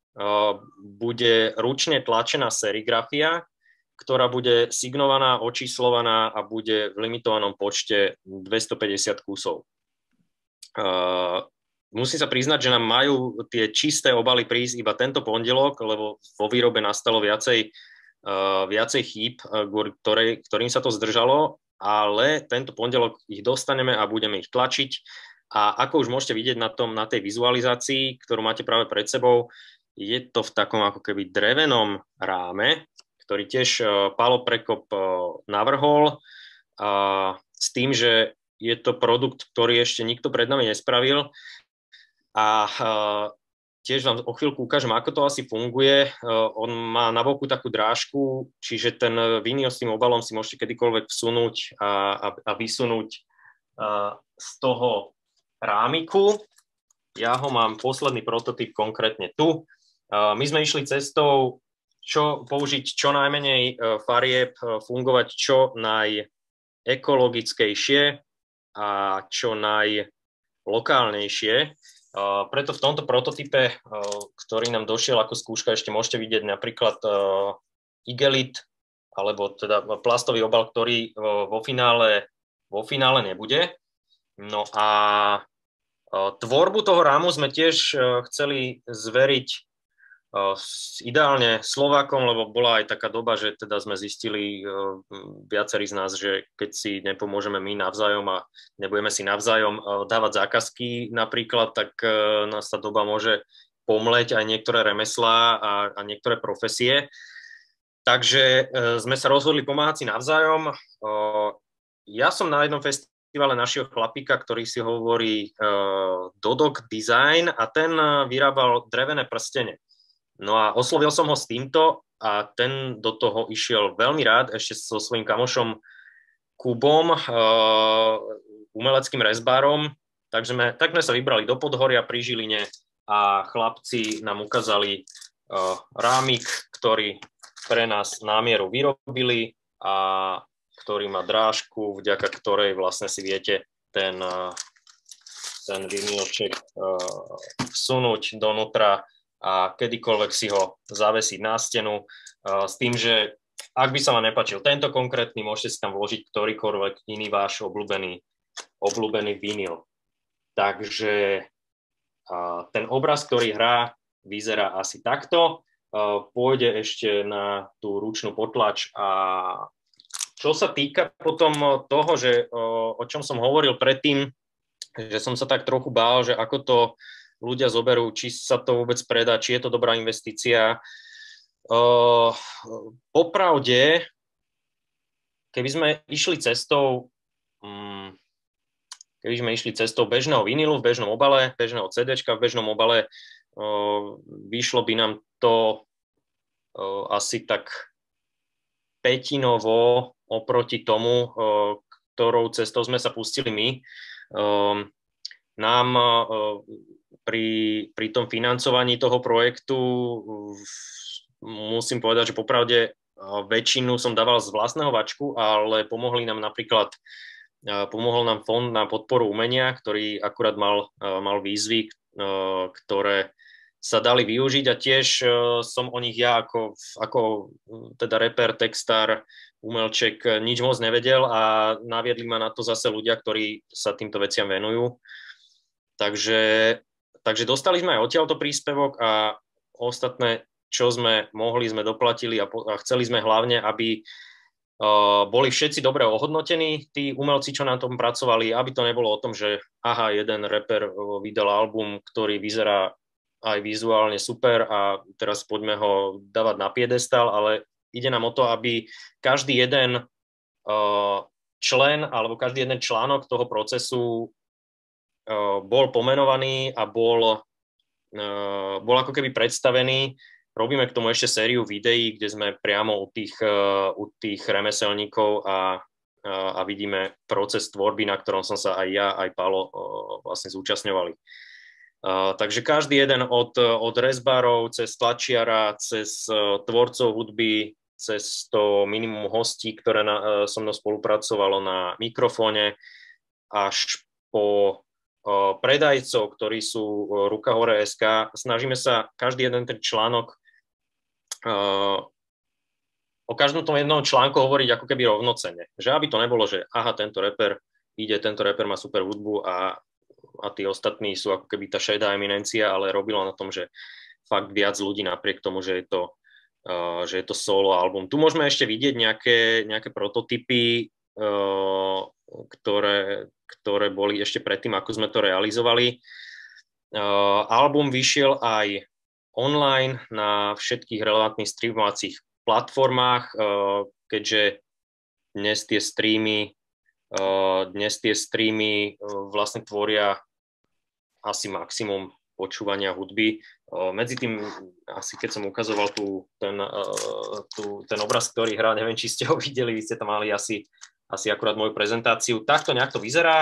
bude ručne tlačená serigrafia, ktorá bude signovaná, očíslovaná a bude v limitovanom počte dvestopäťdesiat kusov. Musím sa priznať, že nám majú tie čisté obaly prísť iba tento pondelok, lebo vo výrobe nastalo viacej, viacej chýb, ktoré, ktorým sa to zdržalo, ale tento pondelok ich dostaneme a budeme ich tlačiť. A ako už môžete vidieť na, tom, na tej vizualizácii, ktorú máte práve pred sebou, je to v takom ako keby drevenom ráme, ktorý tiež Palo Prekop navrhol s tým, že je to produkt, ktorý ešte nikto pred nami nespravil. A tiež vám o chvíľku ukážem, ako to asi funguje. On má na boku takú drážku, čiže ten vinyl s tým obalom si môžete kedykoľvek vsunúť a, a, a vysunúť z toho rámiku. Ja ho mám posledný prototyp konkrétne tu. My sme išli cestou, čo použiť čo najmenej farieb, fungovať čo najekologickejšie a čo najlokálnejšie. Preto v tomto prototype, ktorý nám došiel ako skúška, ešte môžete vidieť napríklad igelit, alebo teda plastový obal, ktorý vo finále, vo finále nebude. No a tvorbu toho rámu sme tiež chceli zveriť ideálne Slovákom, lebo bola aj taká doba, že teda sme zistili viacerí z nás, že keď si nepomôžeme my navzájom a nebudeme si navzájom dávať zákazky napríklad, tak nás tá doba môže pomleť aj niektoré remeslá a, a niektoré profesie. Takže sme sa rozhodli pomáhať si navzájom. Ja som na jednom festivale našiel chlapíka, ktorý si hovorí uh, Dodok Design a ten vyrábal drevené prstene. No a oslovil som ho s týmto a ten do toho išiel veľmi rád, ešte so svojím kamošom Kubom, uh, umeleckým rezbárom. Takže sme, tak sme sa vybrali do Podhoria pri Žiline a chlapci nám ukázali uh, rámik, ktorý pre nás námieru vyrobili a ktorý má drážku, vďaka ktorej vlastne si viete ten, ten vinylček vsunúť donútra a kedykoľvek si ho zavesiť na stenu. S tým, že ak by sa vám nepáčil tento konkrétny, môžete si tam vložiť ktorýkoľvek iný váš obľúbený, obľúbený vinyl. Takže ten obraz, ktorý hrá, vyzerá asi takto. Pôjde ešte na tú ručnú potlač a čo sa týka potom toho, že o, o čom som hovoril predtým, že som sa tak trochu bál, že ako to ľudia zoberú, či sa to vôbec predá, či je to dobrá investícia. O, popravde, keby sme išli cestou, mm, keby sme išli cestou bežného vinilu v bežnom obale, bežného CDčka v bežnom obale, o, vyšlo by nám to o, asi tak pätinovo oproti tomu, ktorou cestou sme sa pustili my. Nám pri, pri tom financovaní toho projektu musím povedať, že popravde väčšinu som dával z vlastného vačku, ale pomohli nám napríklad pomohol nám Fond na podporu umenia, ktorý akurát mal, mal výzvy, ktoré sa dali využiť a tiež som o nich ja ako, ako teda reper, textár, umelček nič moc nevedel a naviedli ma na to zase ľudia, ktorí sa týmto veciam venujú. Takže, takže dostali sme aj odtiaľto príspevok a ostatné, čo sme mohli, sme doplatili a, po, a chceli sme hlavne, aby uh, boli všetci dobre ohodnotení, tí umelci, čo na tom pracovali, aby to nebolo o tom, že aha, jeden reper vydal album, ktorý vyzerá aj vizuálne super a teraz poďme ho dávať na piedestal, ale ide nám o to, aby každý jeden uh, člen alebo každý jeden článok toho procesu uh, bol pomenovaný a bol, uh, bol ako keby predstavený. Robíme k tomu ešte sériu videí, kde sme priamo u tých, uh, u tých remeselníkov a, uh, a vidíme proces tvorby, na ktorom som sa aj ja, aj Palo uh, vlastne zúčastňovali. Uh, takže každý jeden od, od rezbárov, cez tlačiara, cez uh, tvorcov hudby, cez to minimum hostí, ktoré na, so mnou spolupracovalo na mikrofóne, až po uh, predajcov, ktorí sú uh, Ruka hore bodka es ká. Snažíme sa každý jeden ten článok, uh, o každom tom jednom článku hovoriť ako keby rovnocenne. Že aby to nebolo, že aha, tento reper ide, tento reper má super hudbu a, a tí ostatní sú ako keby tá šedá eminencia, ale robilo na tom, že fakt viac ľudí napriek tomu, že je to Uh, že je to solo album. Tu môžeme ešte vidieť nejaké, nejaké prototypy, uh, ktoré, ktoré boli ešte predtým, ako sme to realizovali. Uh, album vyšiel aj online na všetkých relevantných streamovacích platformách, uh, keďže dnes tie streamy, uh, dnes tie streamy uh, vlastne tvoria asi maximum počúvania hudby. Medzi tým, asi keď som ukazoval tu, ten, tu, ten obraz, ktorý hrá, neviem, či ste ho videli, vy ste tam mali asi, asi akurát moju prezentáciu. Takto nejak to vyzerá,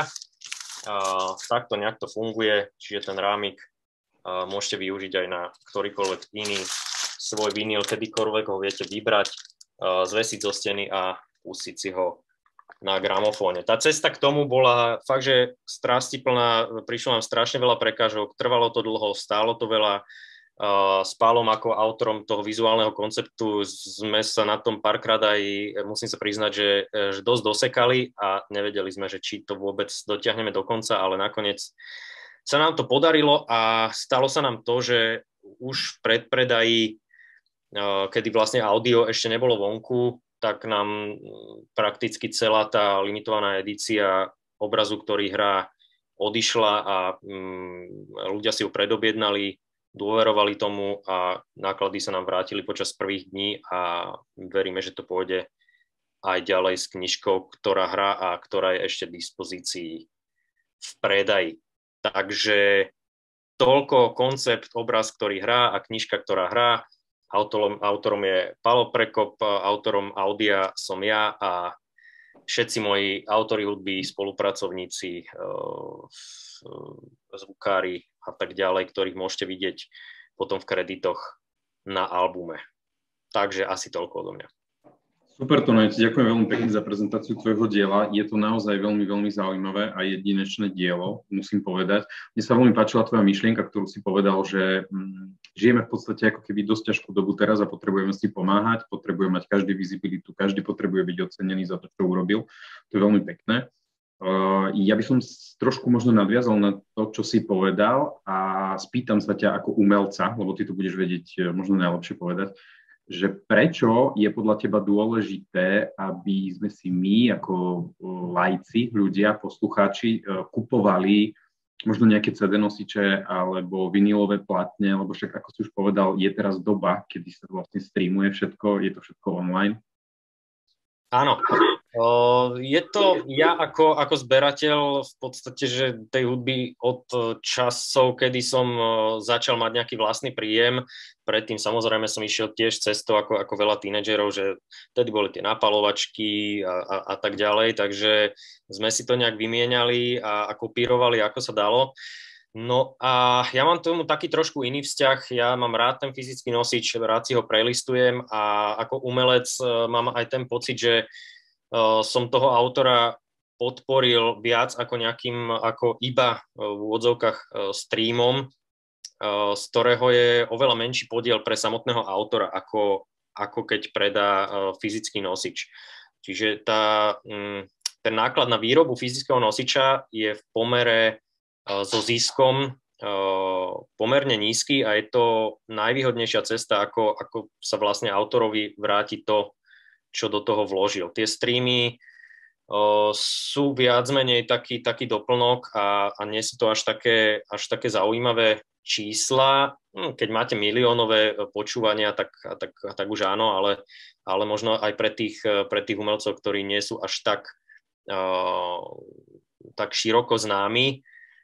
takto nejak to funguje, čiže ten rámik môžete využiť aj na ktorýkoľvek iný svoj vinyl, kedykoľvek ho viete vybrať, zvesiť zo steny a pustiť si ho na gramofóne. Tá cesta k tomu bola fakt, že strastiplná, prišlo nám strašne veľa prekážok, trvalo to dlho, stálo to veľa. S Pálom ako autorom toho vizuálneho konceptu sme sa na tom párkrát aj, musím sa priznať, že, že dosť dosekali a nevedeli sme, že či to vôbec dotiahneme do konca, ale nakoniec sa nám to podarilo a stalo sa nám to, že už v predpredaji, kedy vlastne audio ešte nebolo vonku, tak nám prakticky celá tá limitovaná edícia obrazu, ktorý hrá, odišla a mm, ľudia si ju predobjednali, dôverovali tomu a náklady sa nám vrátili počas prvých dní a veríme, že to pôjde aj ďalej s knižkou, ktorá hrá a ktorá je ešte v dispozícii v predaji. Takže toľko koncept, obraz, ktorý hrá a knižka, ktorá hrá. Autorom, autorom je Palo Prekop, autorom audia som ja a všetci moji autori hudby, spolupracovníci, zvukári a tak ďalej, ktorých môžete vidieť potom v kreditoch na albume. Takže asi toľko odo mňa. Super, Tonaj, ďakujem veľmi pekne za prezentáciu tvojho diela. Je to naozaj veľmi, veľmi zaujímavé a jedinečné dielo, musím povedať. Mne sa veľmi páčila tvoja myšlienka, ktorú si povedal, že hm, žijeme v podstate ako keby dosť ťažkú dobu teraz a potrebujeme si pomáhať, potrebujeme mať každý vizibilitu, každý potrebuje byť ocenený za to, čo urobil. To je veľmi pekné. Uh, ja by som trošku možno nadviazal na to, čo si povedal a spýtam sa ťa ako umelca, lebo ty to budeš vedieť možno najlepšie povedať, že prečo je podľa teba dôležité, aby sme si my ako laici, ľudia, poslucháči kupovali možno nejaké cé dé nosiče alebo vinylové platne, lebo však ako si už povedal, je teraz doba, kedy sa vlastne streamuje všetko, je to všetko online. Áno. Je to, ja ako, ako zberateľ v podstate, že tej hudby od časov, kedy som začal mať nejaký vlastný príjem, predtým samozrejme som išiel tiež cestou ako, ako veľa tínedžerov, že vtedy boli tie napalovačky a, a, a tak ďalej, takže sme si to nejak vymieniali a, a kopírovali, ako sa dalo. No a ja mám tomu taký trošku iný vzťah, ja mám rád ten fyzický nosič, rád si ho prelistujem a ako umelec mám aj ten pocit, že som toho autora podporil viac ako nejakým, ako iba v úvodzovkách streamom, z ktorého je oveľa menší podiel pre samotného autora, ako, ako keď predá fyzický nosič. Čiže tá, ten náklad na výrobu fyzického nosiča je v pomere so ziskom pomerne nízky a je to najvýhodnejšia cesta, ako, ako sa vlastne autorovi vráti to, čo do toho vložil. Tie streamy uh, sú viac menej taký, taký doplnok a, a nie sú to až také, až také zaujímavé čísla. Keď máte miliónové počúvania, tak, tak, tak už áno, ale, ale možno aj pre tých, pre tých umelcov, ktorí nie sú až tak, uh, tak široko známi,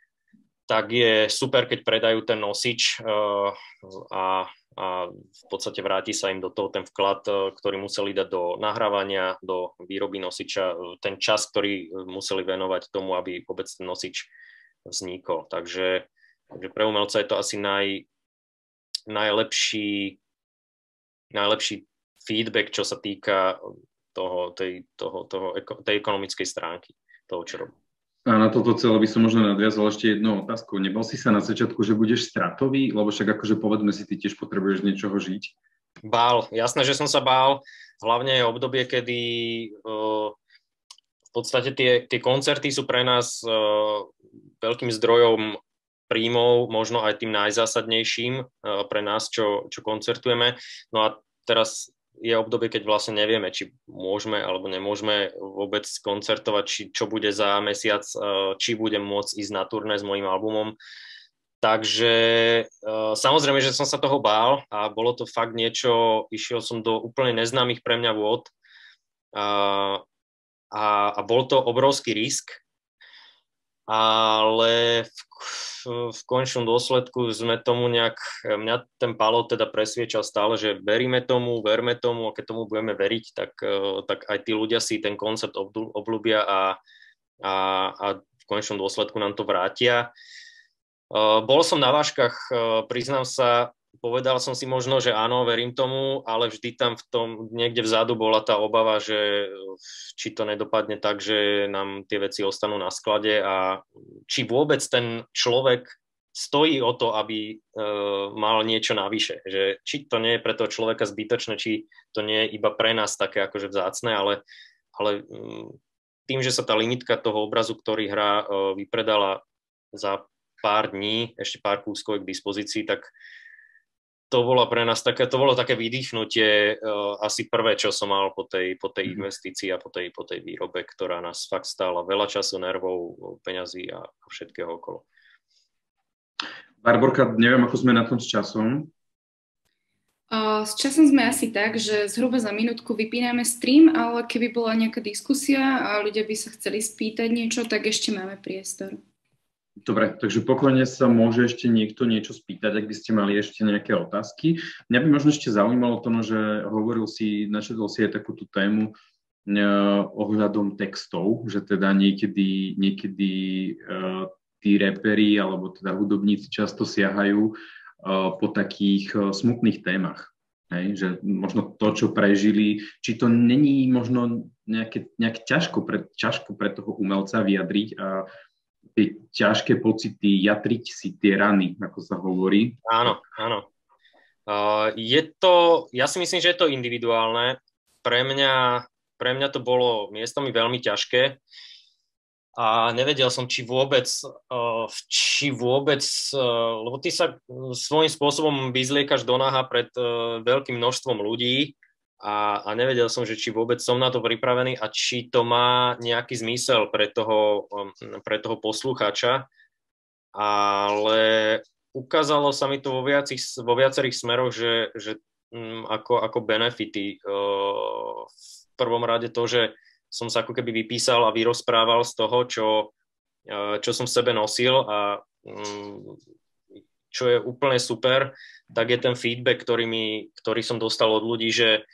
tak je super, keď predajú ten nosič uh, a a v podstate vráti sa im do toho ten vklad, ktorý museli dať do nahrávania, do výroby nosiča, ten čas, ktorý museli venovať tomu, aby vôbec ten nosič vznikol. Takže, takže pre umelca je to asi naj, najlepší, najlepší feedback, čo sa týka toho, tej, toho, toho, tej ekonomickej stránky toho, čo robí. A na toto celé by som možno nadviazal ešte jednou otázkou. Nebol si sa na začiatku, že budeš stratový? Lebo však akože povedzme si, ty tiež potrebuješ niečoho žiť. Bál. Jasné, že som sa bál. Hlavne je obdobie, kedy uh, v podstate tie, tie koncerty sú pre nás uh, veľkým zdrojom príjmov, možno aj tým najzásadnejším uh, pre nás, čo, čo koncertujeme. No a teraz je obdobie, keď vlastne nevieme, či môžeme alebo nemôžeme vôbec koncertovať, či, čo bude za mesiac, či budem môcť ísť na turné s mojím albumom. Takže samozrejme, že som sa toho bál a bolo to fakt niečo, išiel som do úplne neznámych pre mňa vôd a, a, a bol to obrovský risk, ale v, v končnom dôsledku sme tomu nejak, mňa ten Pálo teda presviečal stále, že veríme tomu, verme tomu a keď tomu budeme veriť, tak, tak aj tí ľudia si ten koncept obľúbia a, a, a v končnom dôsledku nám to vrátia. Bol som na vážkach, priznám sa, povedal som si možno, že áno, verím tomu, ale vždy tam v tom niekde vzadu bola tá obava, že či to nedopadne tak, že nám tie veci ostanú na sklade a či vôbec ten človek stojí o to, aby uh, mal niečo navyše. Že či to nie je pre toho človeka zbytočné, či to nie je iba pre nás také akože vzácne, ale, ale um, tým, že sa tá limitka toho obrazu, ktorý hrá, uh, vypredala za pár dní, ešte pár kúskov k dispozícii, tak to bolo pre nás také, to bolo také vydýchnutie, uh, asi prvé, čo som mal po tej, po tej investícii a po tej, po tej výrobe, ktorá nás fakt stála veľa času, nervov, peňazí a, a všetkého okolo. Barborka, neviem, ako sme na tom s časom. Uh, s časom sme asi tak, že zhruba za minútku vypíname stream, ale keby bola nejaká diskusia a ľudia by sa chceli spýtať niečo, tak ešte máme priestor. Dobre, takže pokojne sa môže ešte niekto niečo spýtať, ak by ste mali ešte nejaké otázky. Mňa by možno ešte zaujímalo to, že hovoril si, načetol si aj takúto tému uh, ohľadom textov, že teda niekedy, niekedy uh, tí reperi alebo teda hudobníci často siahajú uh, po takých uh, smutných témach. Hej? Že možno to, čo prežili, či to není možno nejaké, nejak ťažko pre, ťažko pre toho umelca vyjadriť a tie ťažké pocity, jatriť si tie rany, ako sa hovorí. Áno, áno. Uh, je to, ja si myslím, že je to individuálne. Pre mňa, pre mňa to bolo miestami veľmi ťažké a nevedel som, či vôbec, uh, či vôbec, uh, lebo ty sa svojím spôsobom vyzliekaš do náha pred uh, veľkým množstvom ľudí a, a nevedel som, že či vôbec som na to pripravený a či to má nejaký zmysel pre toho, pre toho poslucháča, ale ukázalo sa mi to vo, viacich, vo viacerých smeroch, že, že um, ako, ako benefity. Uh, v prvom rade to, že som sa ako keby vypísal a vyrozprával z toho, čo, uh, čo som v sebe nosil a um, čo je úplne super, tak je ten feedback, ktorý, mi, ktorý som dostal od ľudí, že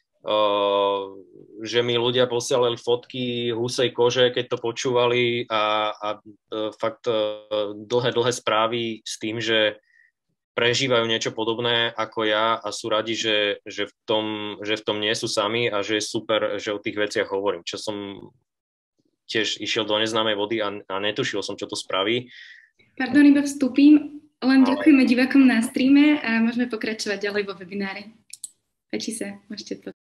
Uh, že mi ľudia posielali fotky husej kože, keď to počúvali a, a uh, fakt uh, dlhé, dlhé správy s tým, že prežívajú niečo podobné ako ja a sú radi, že, že, v tom, že v tom nie sú sami a že je super, že o tých veciach hovorím. Čo som tiež išiel do neznámej vody a, a netušil som, čo to spraví. Pardon, iba vstúpim. Len Ale... ďakujeme divákom na streame a môžeme pokračovať ďalej vo webináre. Páči sa, môžete to.